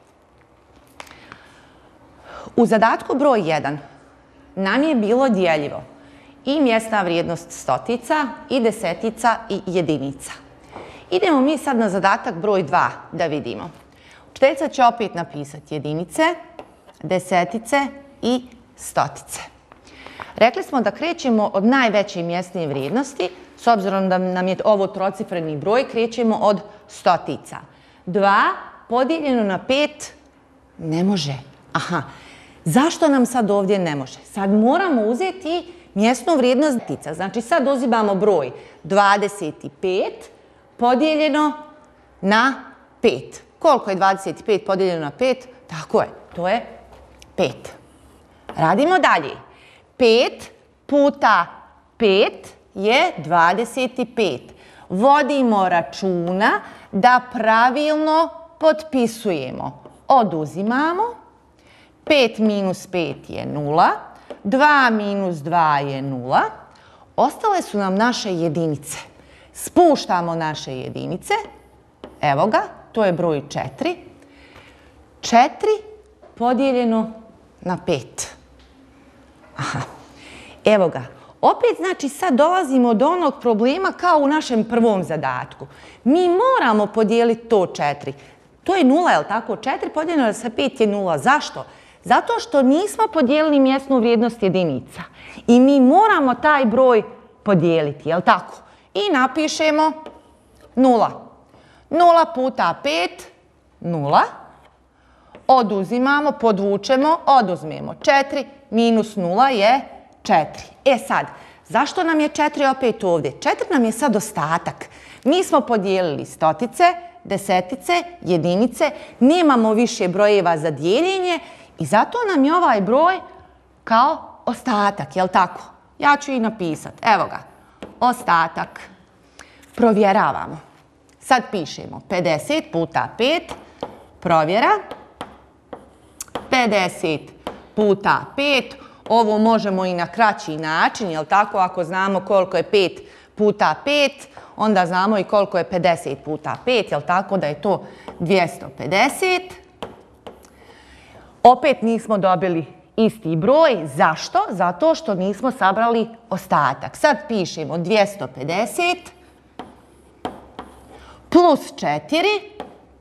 U zadatku broj jedan nam je bilo dijeljivo i mjesna vrijednost stotica, i desetica, i jedinica. Idemo mi sad na zadatak broj dva da vidimo. Učiteljica će opet napisati jedinice, desetice i stotice. Rekli smo da krećemo od najveće mjesne vrijednosti, s obzirom da nam je ovo trocifreni broj, krećemo od stotica. dva podijeljeno na pet ne može. Aha, zašto nam sad ovdje ne može? Sad moramo uzeti mjesnu vrijednost stotica. Znači sad uzimamo broj dvadeset pet podijeljeno na pet. Koliko je dvadeset pet podijeljeno na pet? Tako je, to je pet. Radimo dalje. pet puta pet je dvadeset pet. Vodimo računa da pravilno potpisujemo. Oduzimamo. pet minus pet je nula. dva minus dva je nula. Ostale su nam naše jedinice. Spuštamo naše jedinice. Evo ga, to je broj četiri. četiri podijeljeno na pet. Aha, evo ga. Opet znači sad dolazimo do onog problema kao u našem prvom zadatku. Mi moramo podijeliti to četiri. To je nula, je li tako? četiri podijeljeno sa pet je nula. Zašto? Zato što nismo podijelili mjesnu vrijednost jedinica. I mi moramo taj broj podijeliti, je li tako? I napišemo nula. nula puta pet, nula. Oduzimamo, podvučemo, oduzmemo. četiri minus nula je četiri. E sad, zašto nam je četiri opet ovdje? četiri nam je sad ostatak. Mi smo podijelili stotice, desetice, jedinice, nemamo više brojeva za dijeljenje i zato nam je ovaj broj kao ostatak, jel' tako? Ja ću i napisati. Evo ga, ostatak. Provjeravamo. Sad pišemo pedeset puta pet, provjera. pedeset puta pet, ovo možemo i na kraći način, jel' tako? Ako znamo koliko je pet puta pet, onda znamo i koliko je pedeset puta pet, jel tako da je to dvjesto pedeset. Opet nismo dobili isti broj. Zašto? Zato što nismo sabrali ostatak. Sad pišemo dvjesto pedeset plus četiri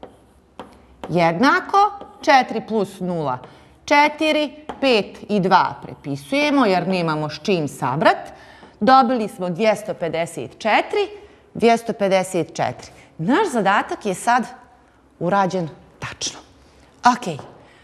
jednako četiri plus nula, četiri, pet i dva prepisujemo jer nemamo s čim sabrat. Dobili smo dvjesto pedeset četiri, dvjesto pedeset četiri. Naš zadatak je sad urađen tačno. Ok.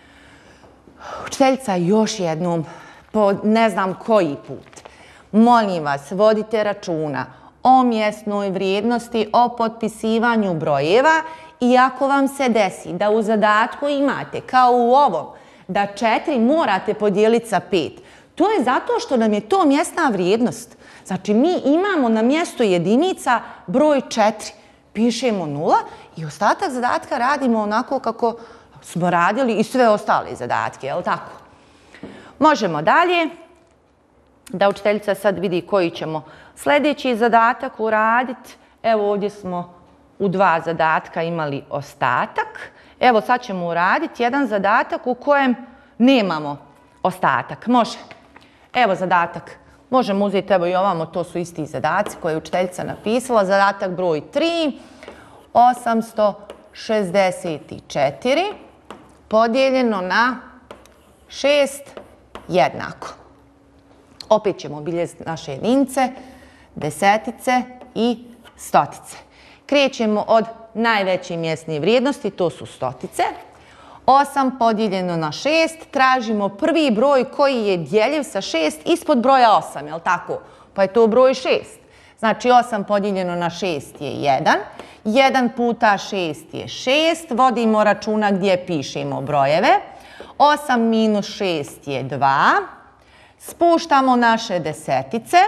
Učiteljica još jednom, po ne znam koji put, molim vas, vodite računa o mjesnoj vrijednosti, o potpisivanju brojeva i ako vam se desi da u zadatku imate, kao u ovom, da četiri morate podijeliti sa pet, to je zato što nam je to mjesna vrijednost. Znači, mi imamo na mjestu jedinica broj četiri. Pišemo nula i ostatak zadatka radimo onako kako smo radili i sve ostale zadatke, jel' tako? Možemo dalje, da učiteljica sad vidi koji ćemo sljedeći zadatak uraditi. Evo ovdje smo u dva zadatka imali ostatak. Evo sad ćemo uraditi jedan zadatak u kojem nemamo ostatak. Može. Evo zadatak. Možemo uzeti evo i ovamo, to su isti zadaci koje je učiteljica napisala. Zadatak broj tri, osamsto šezdeset četiri podijeljeno na šest jednako. Opet ćemo obiljeziti naše jedinice, desetice i stotice. Krećemo od najveće mjesne vrijednosti, to su stotice. osam podijeljeno na šest, tražimo prvi broj koji je djeljiv sa šest ispod broja osam, jel' tako? Pa je to broj šest. Znači osam podijeljeno na šest je jedan. jedan puta šest je šest. Vodimo računa gdje pišemo brojeve. osam minus šest je dva. Spuštamo naše desetice.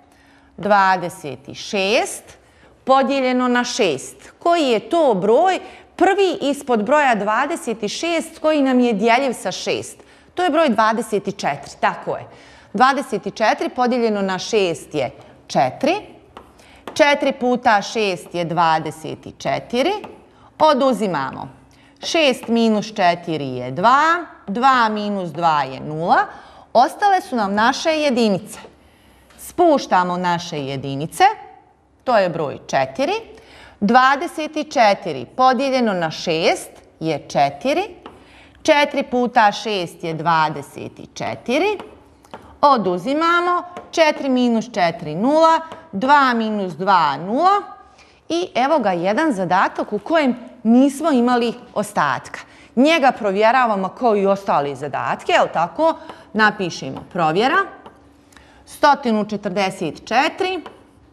dvadeset šest podijeljeno na šest. Koji je to broj? Prvi ispod broja dvadeset šest koji nam je djeljiv sa šest. To je broj dvadeset četiri, tako je. dvadeset četiri podijeljeno na šest je četiri. četiri puta šest je dvadeset četiri. Oduzimamo. šest minus četiri je dva. dva minus dva je nula. Ostale su nam naše jedinice. Spuštamo naše jedinice. To je broj četiri. dvadeset četiri podijeljeno na šest je četiri. četiri puta šest je dvadeset četiri. Oduzimamo. četiri minus četiri, nula. dva minus dva, nula. I evo ga jedan zadatak u kojem nismo imali ostatka. Njega provjeravamo kao i ostali zadatke, jel' tako? Napišemo provjera. sto četrdeset četiri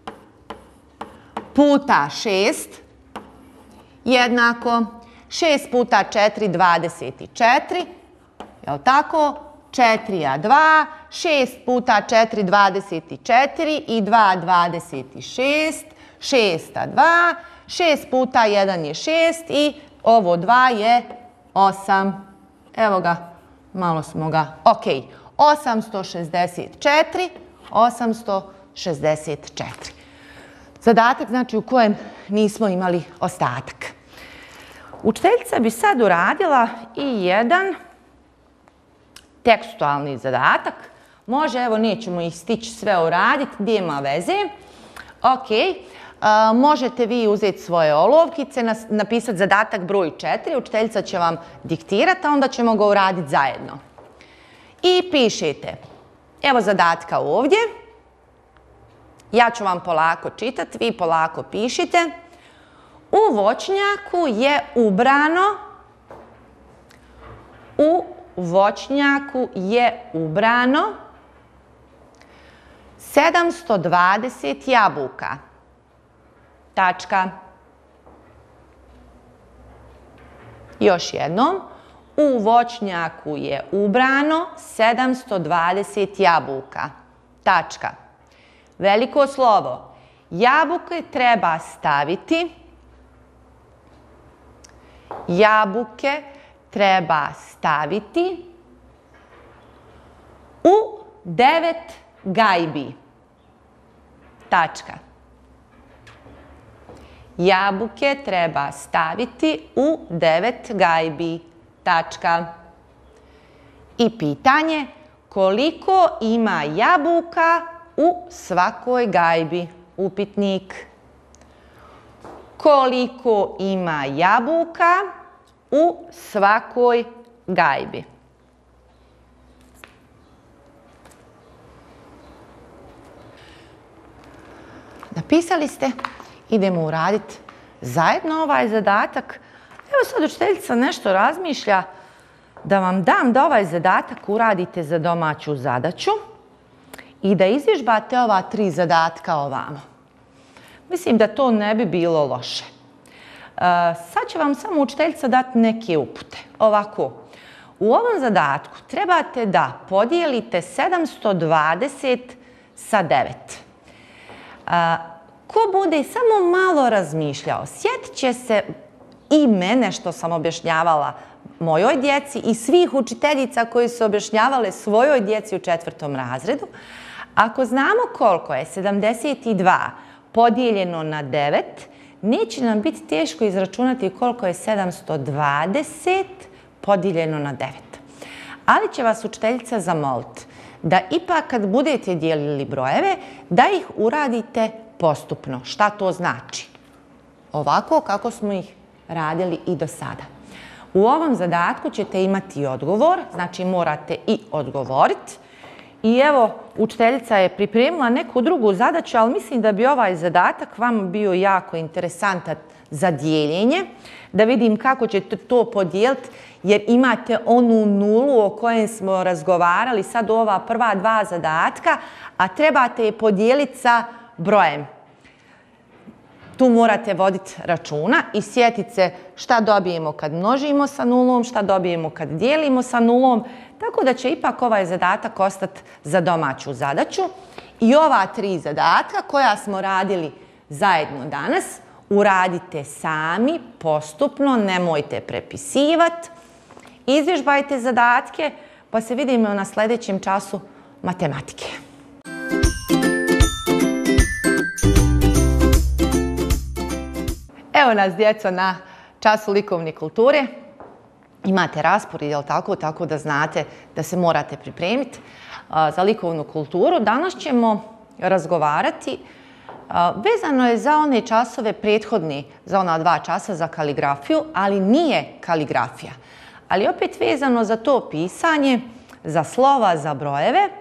puta šest jednako šest puta četiri, dvadeset četiri, jel' tako? četiri a dva, šest puta četiri, dvadeset četiri i dva, dvadeset šest, šest a dva, šest puta jedan je šest i ovo dva je osam. Evo ga, malo smo ga, ok, osamsto šezdeset četiri, osamsto šezdeset četiri. Zadatak znači u kojem nismo imali ostatak. Učiteljica bi sad uradila i jedan tekstualni zadatak. Može, evo nećemo ih stići sve uraditi, gdje ima veze. Ok, možete vi uzeti svoje olovkice, napisati zadatak broj četiri, učiteljica će vam diktirati, a onda ćemo ga uraditi zajedno. I pišete, evo zadatka ovdje. Ja ću vam polako čitati, vi polako pišite. U voćnjaku je ubrano, u voćnjaku je ubrano sedamsto dvadeset jabuka. Tačka. Još jednom. U voćnjaku je ubrano sedamsto dvadeset jabuka. Tačka. Veliko slovo. Jabuke treba staviti. Jabuke treba staviti u devet gajbi. Tačka. jabuke treba staviti u devet gajbi. Tačka. I pitanje, koliko ima jabuka u svakoj gajbi? Upitnik. Koliko ima jabuka u svakoj gajbi? Napisali ste, idemo uraditi zajedno ovaj zadatak. Evo sad učiteljica nešto razmišlja da vam dam da ovaj zadatak uradite za domaću zadaću i da izvježbate ova tri zadatka ovamo. Mislim da to ne bi bilo loše. Sad će vam samo učiteljica dati neke upute. Ovako, u ovom zadatku trebate da podijelite sedamsto dvadeset sa devet. Ko bude samo malo razmišljao, sjetit će se i mene što sam objašnjavala mojoj djeci i svih učiteljica koji su objašnjavale svojoj djeci u četvrtom razredu. Ako znamo koliko je sedamdeset dva podijeljeno na devet, neće nam biti teško izračunati koliko je sedamsto dvadeset podijeljeno na devet. Ali će vas učiteljica zamoliti da ipak kad budete dijelili brojeve, da ih uradite postupno. Šta to znači? Ovako kako smo ih radili i do sada. U ovom zadatku ćete imati odgovor, znači morate i odgovoriti. I evo, učiteljica je pripremila neku drugu zadaću, ali mislim da bi ovaj zadatak vam bio jako interesantan za dijeljenje. Da vidim kako ćete to podijeliti, jer imate onu nulu o kojoj smo razgovarali sad u ova prva dva zadatka, a trebate je podijeliti sa brojem. Tu morate voditi računa i sjetiti se šta dobijemo kad množimo sa nulom, šta dobijemo kad dijelimo sa nulom, tako da će ipak ovaj zadatak ostati za domaću zadaću. I ova tri zadatka koja smo radili zajedno danas, uradite sami, postupno, nemojte prepisivati. Izvježbajte zadatke, pa se vidimo na sljedećem času matematike. Evo nas, djeco, na času likovne kulture. Imate raspored, jel tako, tako da znate da se morate pripremiti za likovnu kulturu. Danas ćemo razgovarati, vezano je za one časove prethodni, za ona dva časa za kaligrafiju, ali nije kaligrafija. Ali opet vezano za to pisanje, za slova, za brojeve.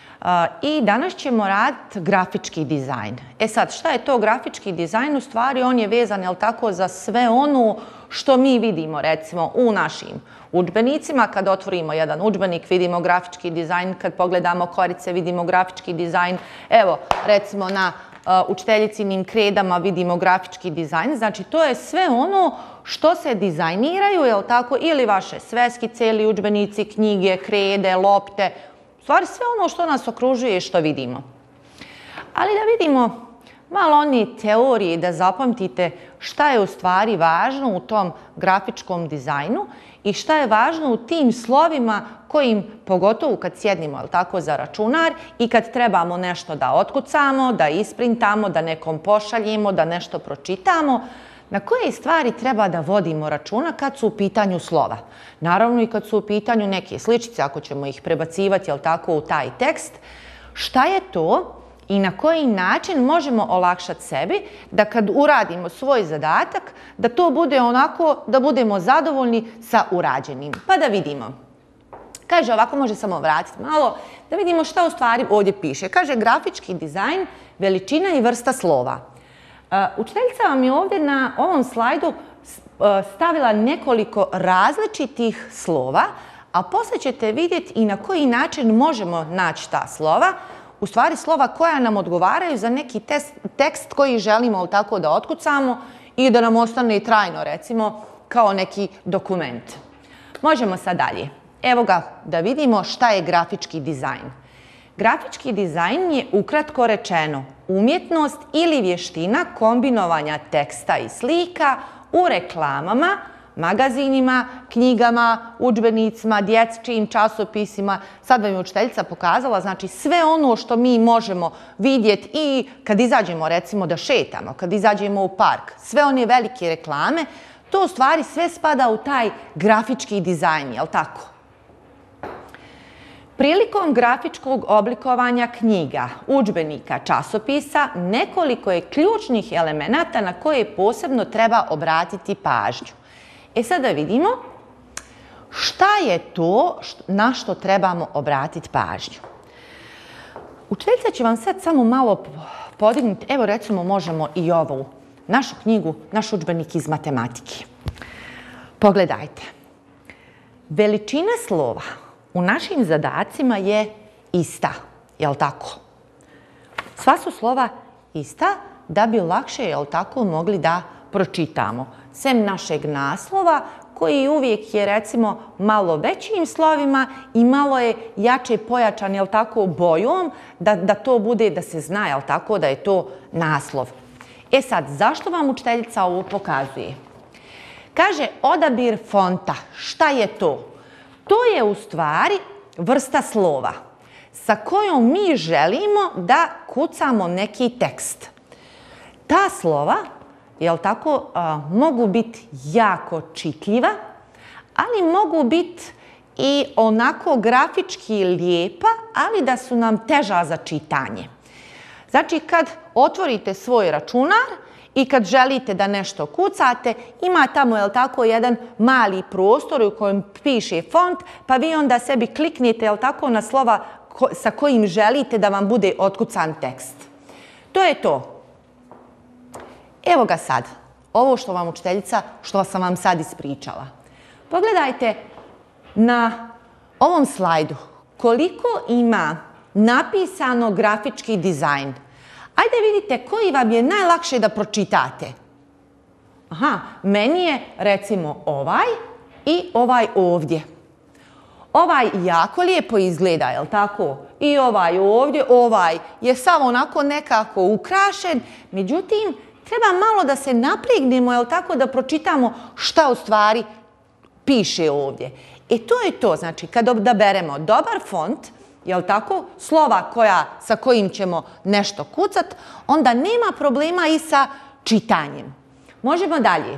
I danas ćemo raditi grafički dizajn. E sad, šta je to grafički dizajn? U stvari on je vezan, jel tako, za sve ono što mi vidimo, recimo, u našim udžbenicima. Kad otvorimo jedan udžbenik, vidimo grafički dizajn. Kad pogledamo korice, vidimo grafički dizajn. Evo, recimo, na učiteljicinim kredama vidimo grafički dizajn. Znači, to je sve ono što se dizajniraju, jel tako, ili vaše sveskice, ili udžbenici, knjige, krede, lopte. U stvari sve ono što nas okružuje i što vidimo. Ali da vidimo malo one teorije, da zapamtite šta je u stvari važno u tom grafičkom dizajnu i šta je važno u tim slovima kojim, pogotovo kad sjednimo, jel tako, za računar i kad trebamo nešto da otkucamo, da isprintamo, da nekom pošaljemo, da nešto pročitamo, na koje stvari treba da vodimo računa kad su u pitanju slova. Naravno i kad su u pitanju neke sličice, ako ćemo ih prebacivati, jel tako, u taj tekst. Šta je to i na koji način možemo olakšati sebi da kad uradimo svoj zadatak, da to bude onako, da budemo zadovoljni sa urađenim. Pa da vidimo. Kaže, ovako može samo vratiti malo, da vidimo šta u stvari ovdje piše. Kaže, grafički dizajn, veličina i vrsta slova. Učiteljica vam je ovdje na ovom slajdu stavila nekoliko različitih slova, a poslije ćete vidjeti i na koji način možemo naći ta slova, u stvari slova koja nam odgovaraju za neki tekst koji želimo tako da otkucamo i da nam ostane i trajno, recimo, kao neki dokument. Možemo sad dalje. Evo ga, da vidimo šta je grafički dizajn. Grafički dizajn je, ukratko rečeno, umjetnost ili vještina kombinovanja teksta i slika u reklamama, magazinima, knjigama, udžbenicima, dječjim časopisima. Sad vam je učiteljica pokazala, znači sve ono što mi možemo vidjeti i kad izađemo recimo da šetamo, kad izađemo u park, sve one velike reklame, to u stvari sve spada u taj grafički dizajn, jel tako? Prilikom grafičkog oblikovanja knjiga, udžbenika, časopisa, nekoliko je ključnih elemenata na koje posebno treba obratiti pažnju. E sad da vidimo šta je to na što trebamo obratiti pažnju. Učiteljica će vam sad samo malo podignuti, evo recimo možemo i ovu našu knjigu, naš udžbenik iz matematike. Pogledajte, veličina slova u našim zadacima je ista, jel tako? Sva su slova ista da bi lakše, jel tako, mogli da pročitamo. Sem našeg naslova koji uvijek je recimo malo većim slovima i malo je jače pojačan, jel tako, bojom, da, da to bude, da se zna, jel tako, da je to naslov. E sad, zašto vam učiteljica ovo pokazuje? Kaže odabir fonta. Šta je to? To je u stvari vrsta slova sa kojom mi želimo da kucamo neki tekst. Ta slova, jel tako, mogu biti jako čitljiva, ali mogu biti i onako grafički lijepa, ali da su nam teža za čitanje. Znači, kad otvorite svoj računar i kad želite da nešto kucate, ima tamo, jel tako, jedan mali prostor u kojem piše font, pa vi onda sebi kliknete, jel tako, na slova sa kojim želite da vam bude otkucan tekst. To je to. Evo ga sad. Ovo što vam učiteljica, što sam vam sad ispričala. Pogledajte na ovom slajdu koliko ima napisano grafički dizajn. Ajde vidite koji vam je najlakše da pročitate. Aha, meni je recimo ovaj i ovaj ovdje. Ovaj jako lijepo izgleda, jel tako? I ovaj ovdje, ovaj je samo onako nekako ukrašen. Međutim, treba malo da se napregnemo, jel tako, da pročitamo šta u stvari piše ovdje. E to je to, znači kad odaberemo dobar font, jel tako, slova koja, sa kojim ćemo nešto kucat, onda nema problema i sa čitanjem. Možemo dalje.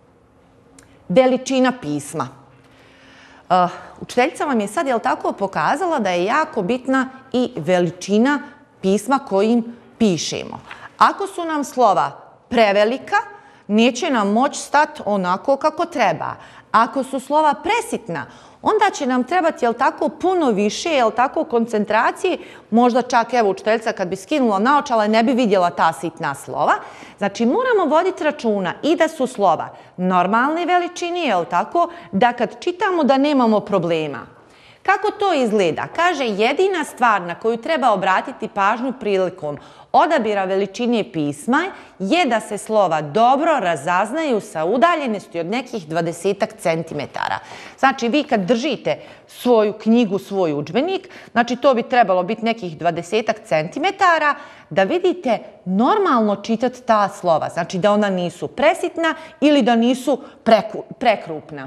Veličina pisma. Uh, učiteljica vam je sad, jel tako, pokazala da je jako bitna i veličina pisma kojim pišemo. Ako su nam slova prevelika, neće nam moći stati onako kako treba. Ako su slova presitna, onda će nam trebati, jel tako, puno više, jel tako, koncentracije. Možda čak, evo, učiteljica kad bi skinula naočale ne bi vidjela ta sitna slova. Znači, moramo voditi računa i da su slova normalne veličine, jel tako, da kad čitamo da nemamo problema. Kako to izgleda? Kaže, jedina stvar na koju treba obratiti pažnju prilikom odabira veličine pisma je da se slova dobro razaznaju sa udaljenosti od nekih dvadesetak centimetara. Znači, vi kad držite svoju knjigu, svoj udžbenik, znači to bi trebalo biti nekih dvadesetak centimetara, da vidite normalno čitati ta slova. Znači, da ona nisu presitna ili da nisu prekrupna.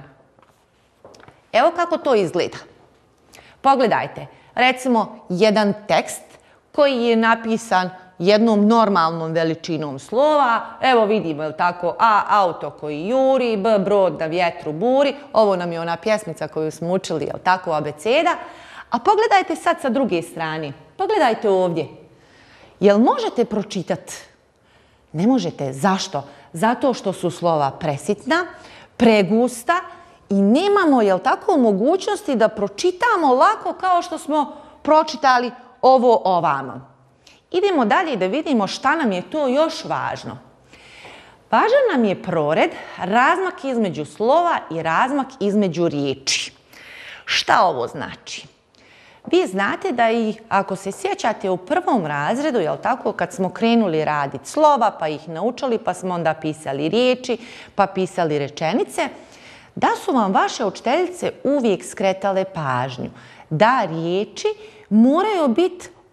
Evo kako to izgleda. Pogledajte, recimo jedan tekst koji je napisan jednom normalnom veličinom slova. Evo vidimo, je li tako, A, auto koji juri, B, brod na vjetru buri. Ovo nam je ona pjesmica koju smo učili, je li tako, abeceda. A pogledajte sad sa druge strane. Pogledajte ovdje. Jel možete pročitati? Ne možete. Zašto? Zato što su slova presitna, pregusta i nemamo, jel tako, mogućnosti da pročitamo lako kao što smo pročitali ovo ovamo. Idemo dalje da vidimo šta nam je to još važno. Važan nam je prored, razmak između slova i razmak između riječi. Šta ovo znači? Vi znate da i ako se sjećate u prvom razredu, jel tako, kad smo krenuli raditi slova, pa ih naučili, pa smo onda pisali riječi, pa pisali rečenice, da su vam vaše učiteljice uvijek skretale pažnju da riječi moraju biti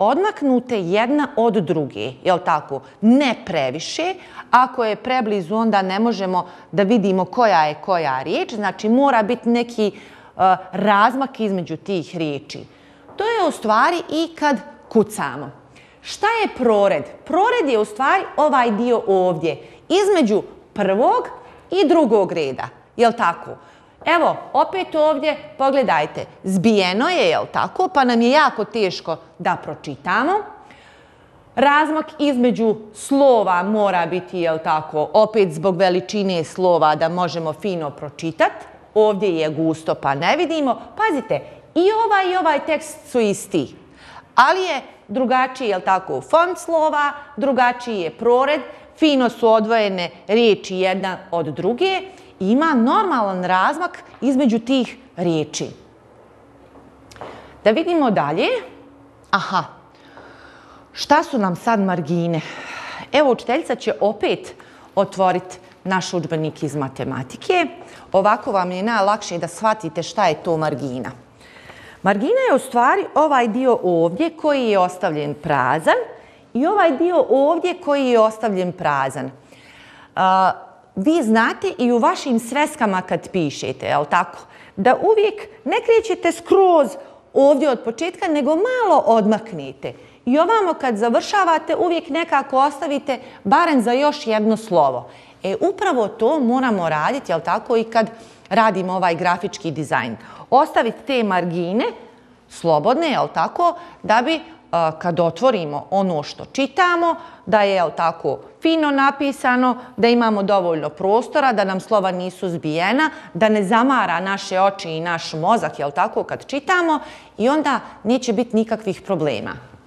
odmaknute jedna od druge, jel tako? Ne previše. Ako je preblizu, onda ne možemo da vidimo koja je koja riječ. Znači, mora biti neki uh, razmak između tih riječi. To je u stvari i kad kucamo. Šta je prored? Prored je u stvari ovaj dio ovdje, između prvog i drugog reda, jel tako? Evo, opet ovdje, pogledajte, zbijeno je, jel tako, pa nam je jako teško da pročitamo. Razmak između slova mora biti, jel tako, opet zbog veličine slova da možemo fino pročitati. Ovdje je gusto pa ne vidimo. Pazite, i ovaj i ovaj tekst su isti, ali je drugačiji, jel tako, font slova, drugačiji je prored, fino su odvojene riječi jedna od druge i ima normalan razmak između tih riječi. Da vidimo dalje. Aha, šta su nam sad margine? Evo, učiteljica će opet otvoriti naš udžbenik iz matematike. Ovako vam je najlakše da shvatite šta je to margina. Margina je u stvari ovaj dio ovdje koji je ostavljen prazan i ovaj dio ovdje koji je ostavljen prazan. Uh, vi znate i u vašim sveskama kad pišete, jel tako, da uvijek ne krećete skroz ovdje od početka, nego malo odmaknete. I ovamo kad završavate uvijek nekako ostavite barem za još jedno slovo. E, upravo to moramo raditi, jel tako, i kad radimo ovaj grafički dizajn. Ostaviti te margine slobodne, jel tako, da bi kad otvorimo ono što čitamo, da je, jel tako, fino napisano, da imamo dovoljno prostora, da nam slova nisu zbijena, da ne zamara naše oči i naš mozak, jel tako, kad čitamo, i onda neće biti nikakvih problema.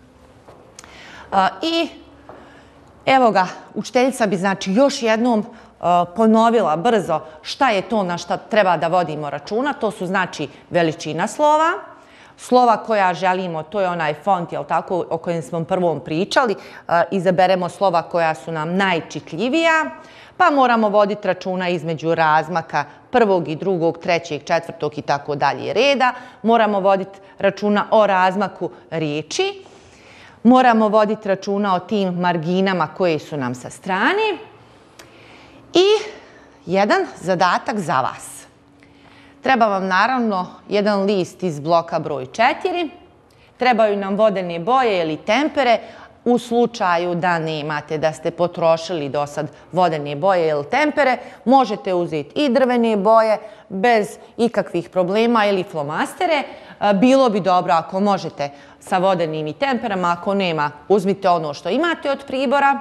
I evo ga, učiteljica bi znači još jednom ponovila brzo šta je to na šta treba da vodimo računa. To su znači veličina slova, slova koja želimo, to je onaj font, jel tako, o kojem smo prvom pričali, izaberemo slova koja su nam najčitljivija, pa moramo voditi računa između razmaka prvog i drugog, trećeg, četvrtog i tako dalje reda, moramo voditi računa o razmaku riječi, moramo voditi računa o tim marginama koje su nam sa strane. I jedan zadatak za vas. Treba vam naravno jedan list iz bloka broj četiri. Trebaju nam vodene boje ili tempere u slučaju da nemate, da ste potrošili do sad vodene boje ili tempere. Možete uzeti i drvene boje bez ikakvih problema ili flomastere. Bilo bi dobro ako možete sa vodenim i temperama, ako nema, uzmite ono što imate od pribora.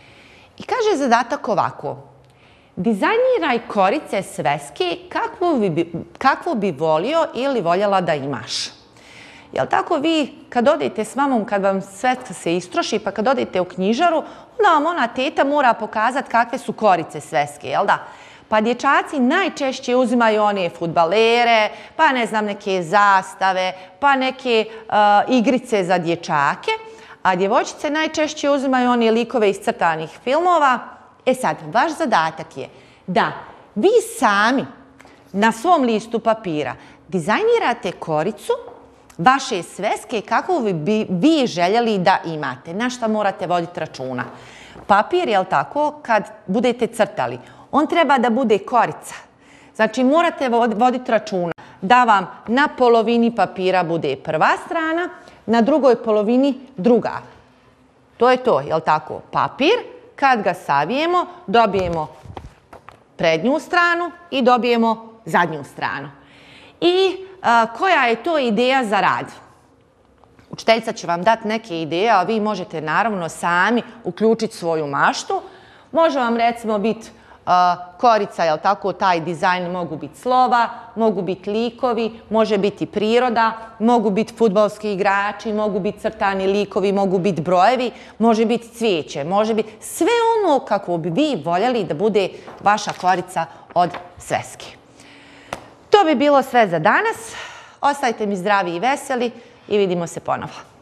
I kaže zadatak ovako. Dizajniraj korice sveske kakvu bi, kakvu bi volio ili voljela da imaš. Jel tako, vi kad odete s mamom, kad vam sveska se istroši, pa kad odete u knjižaru, onda vam ona teta mora pokazati kakve su korice sveske, jel da? Pa dječaci najčešće uzimaju one fudbalere, pa ne znam, neke zastave, pa neke uh, igrice za dječake, a djevojčice najčešće uzimaju one likove iz crtanih filmova. E sad, vaš zadatak je da vi sami na svom listu papira dizajnirate koricu vaše sveske kako bi vi željeli da imate. Na šta morate voditi računa? Papir, jel tako, kad budete crtali, on treba da bude korica. Znači, morate voditi računa da vam na polovini papira bude prva strana, na drugoj polovini druga. To je to, jel tako, papir. Kad ga savijemo, dobijemo prednju stranu i dobijemo zadnju stranu. I a, koja je to ideja za rad? Učiteljica će vam dati neke ideje, a vi možete naravno sami uključiti svoju maštu. Može vam recimo biti korica, jel tako, taj dizajn, mogu biti slova, mogu biti likovi, može biti priroda, mogu biti fudbalski igrači, mogu biti crtani likovi, mogu biti brojevi, može biti cvijeće, može biti sve ono kako bi vi voljeli da bude vaša korica od sveske. To bi bilo sve za danas. Ostajte mi zdravi i veseli i vidimo se ponovo.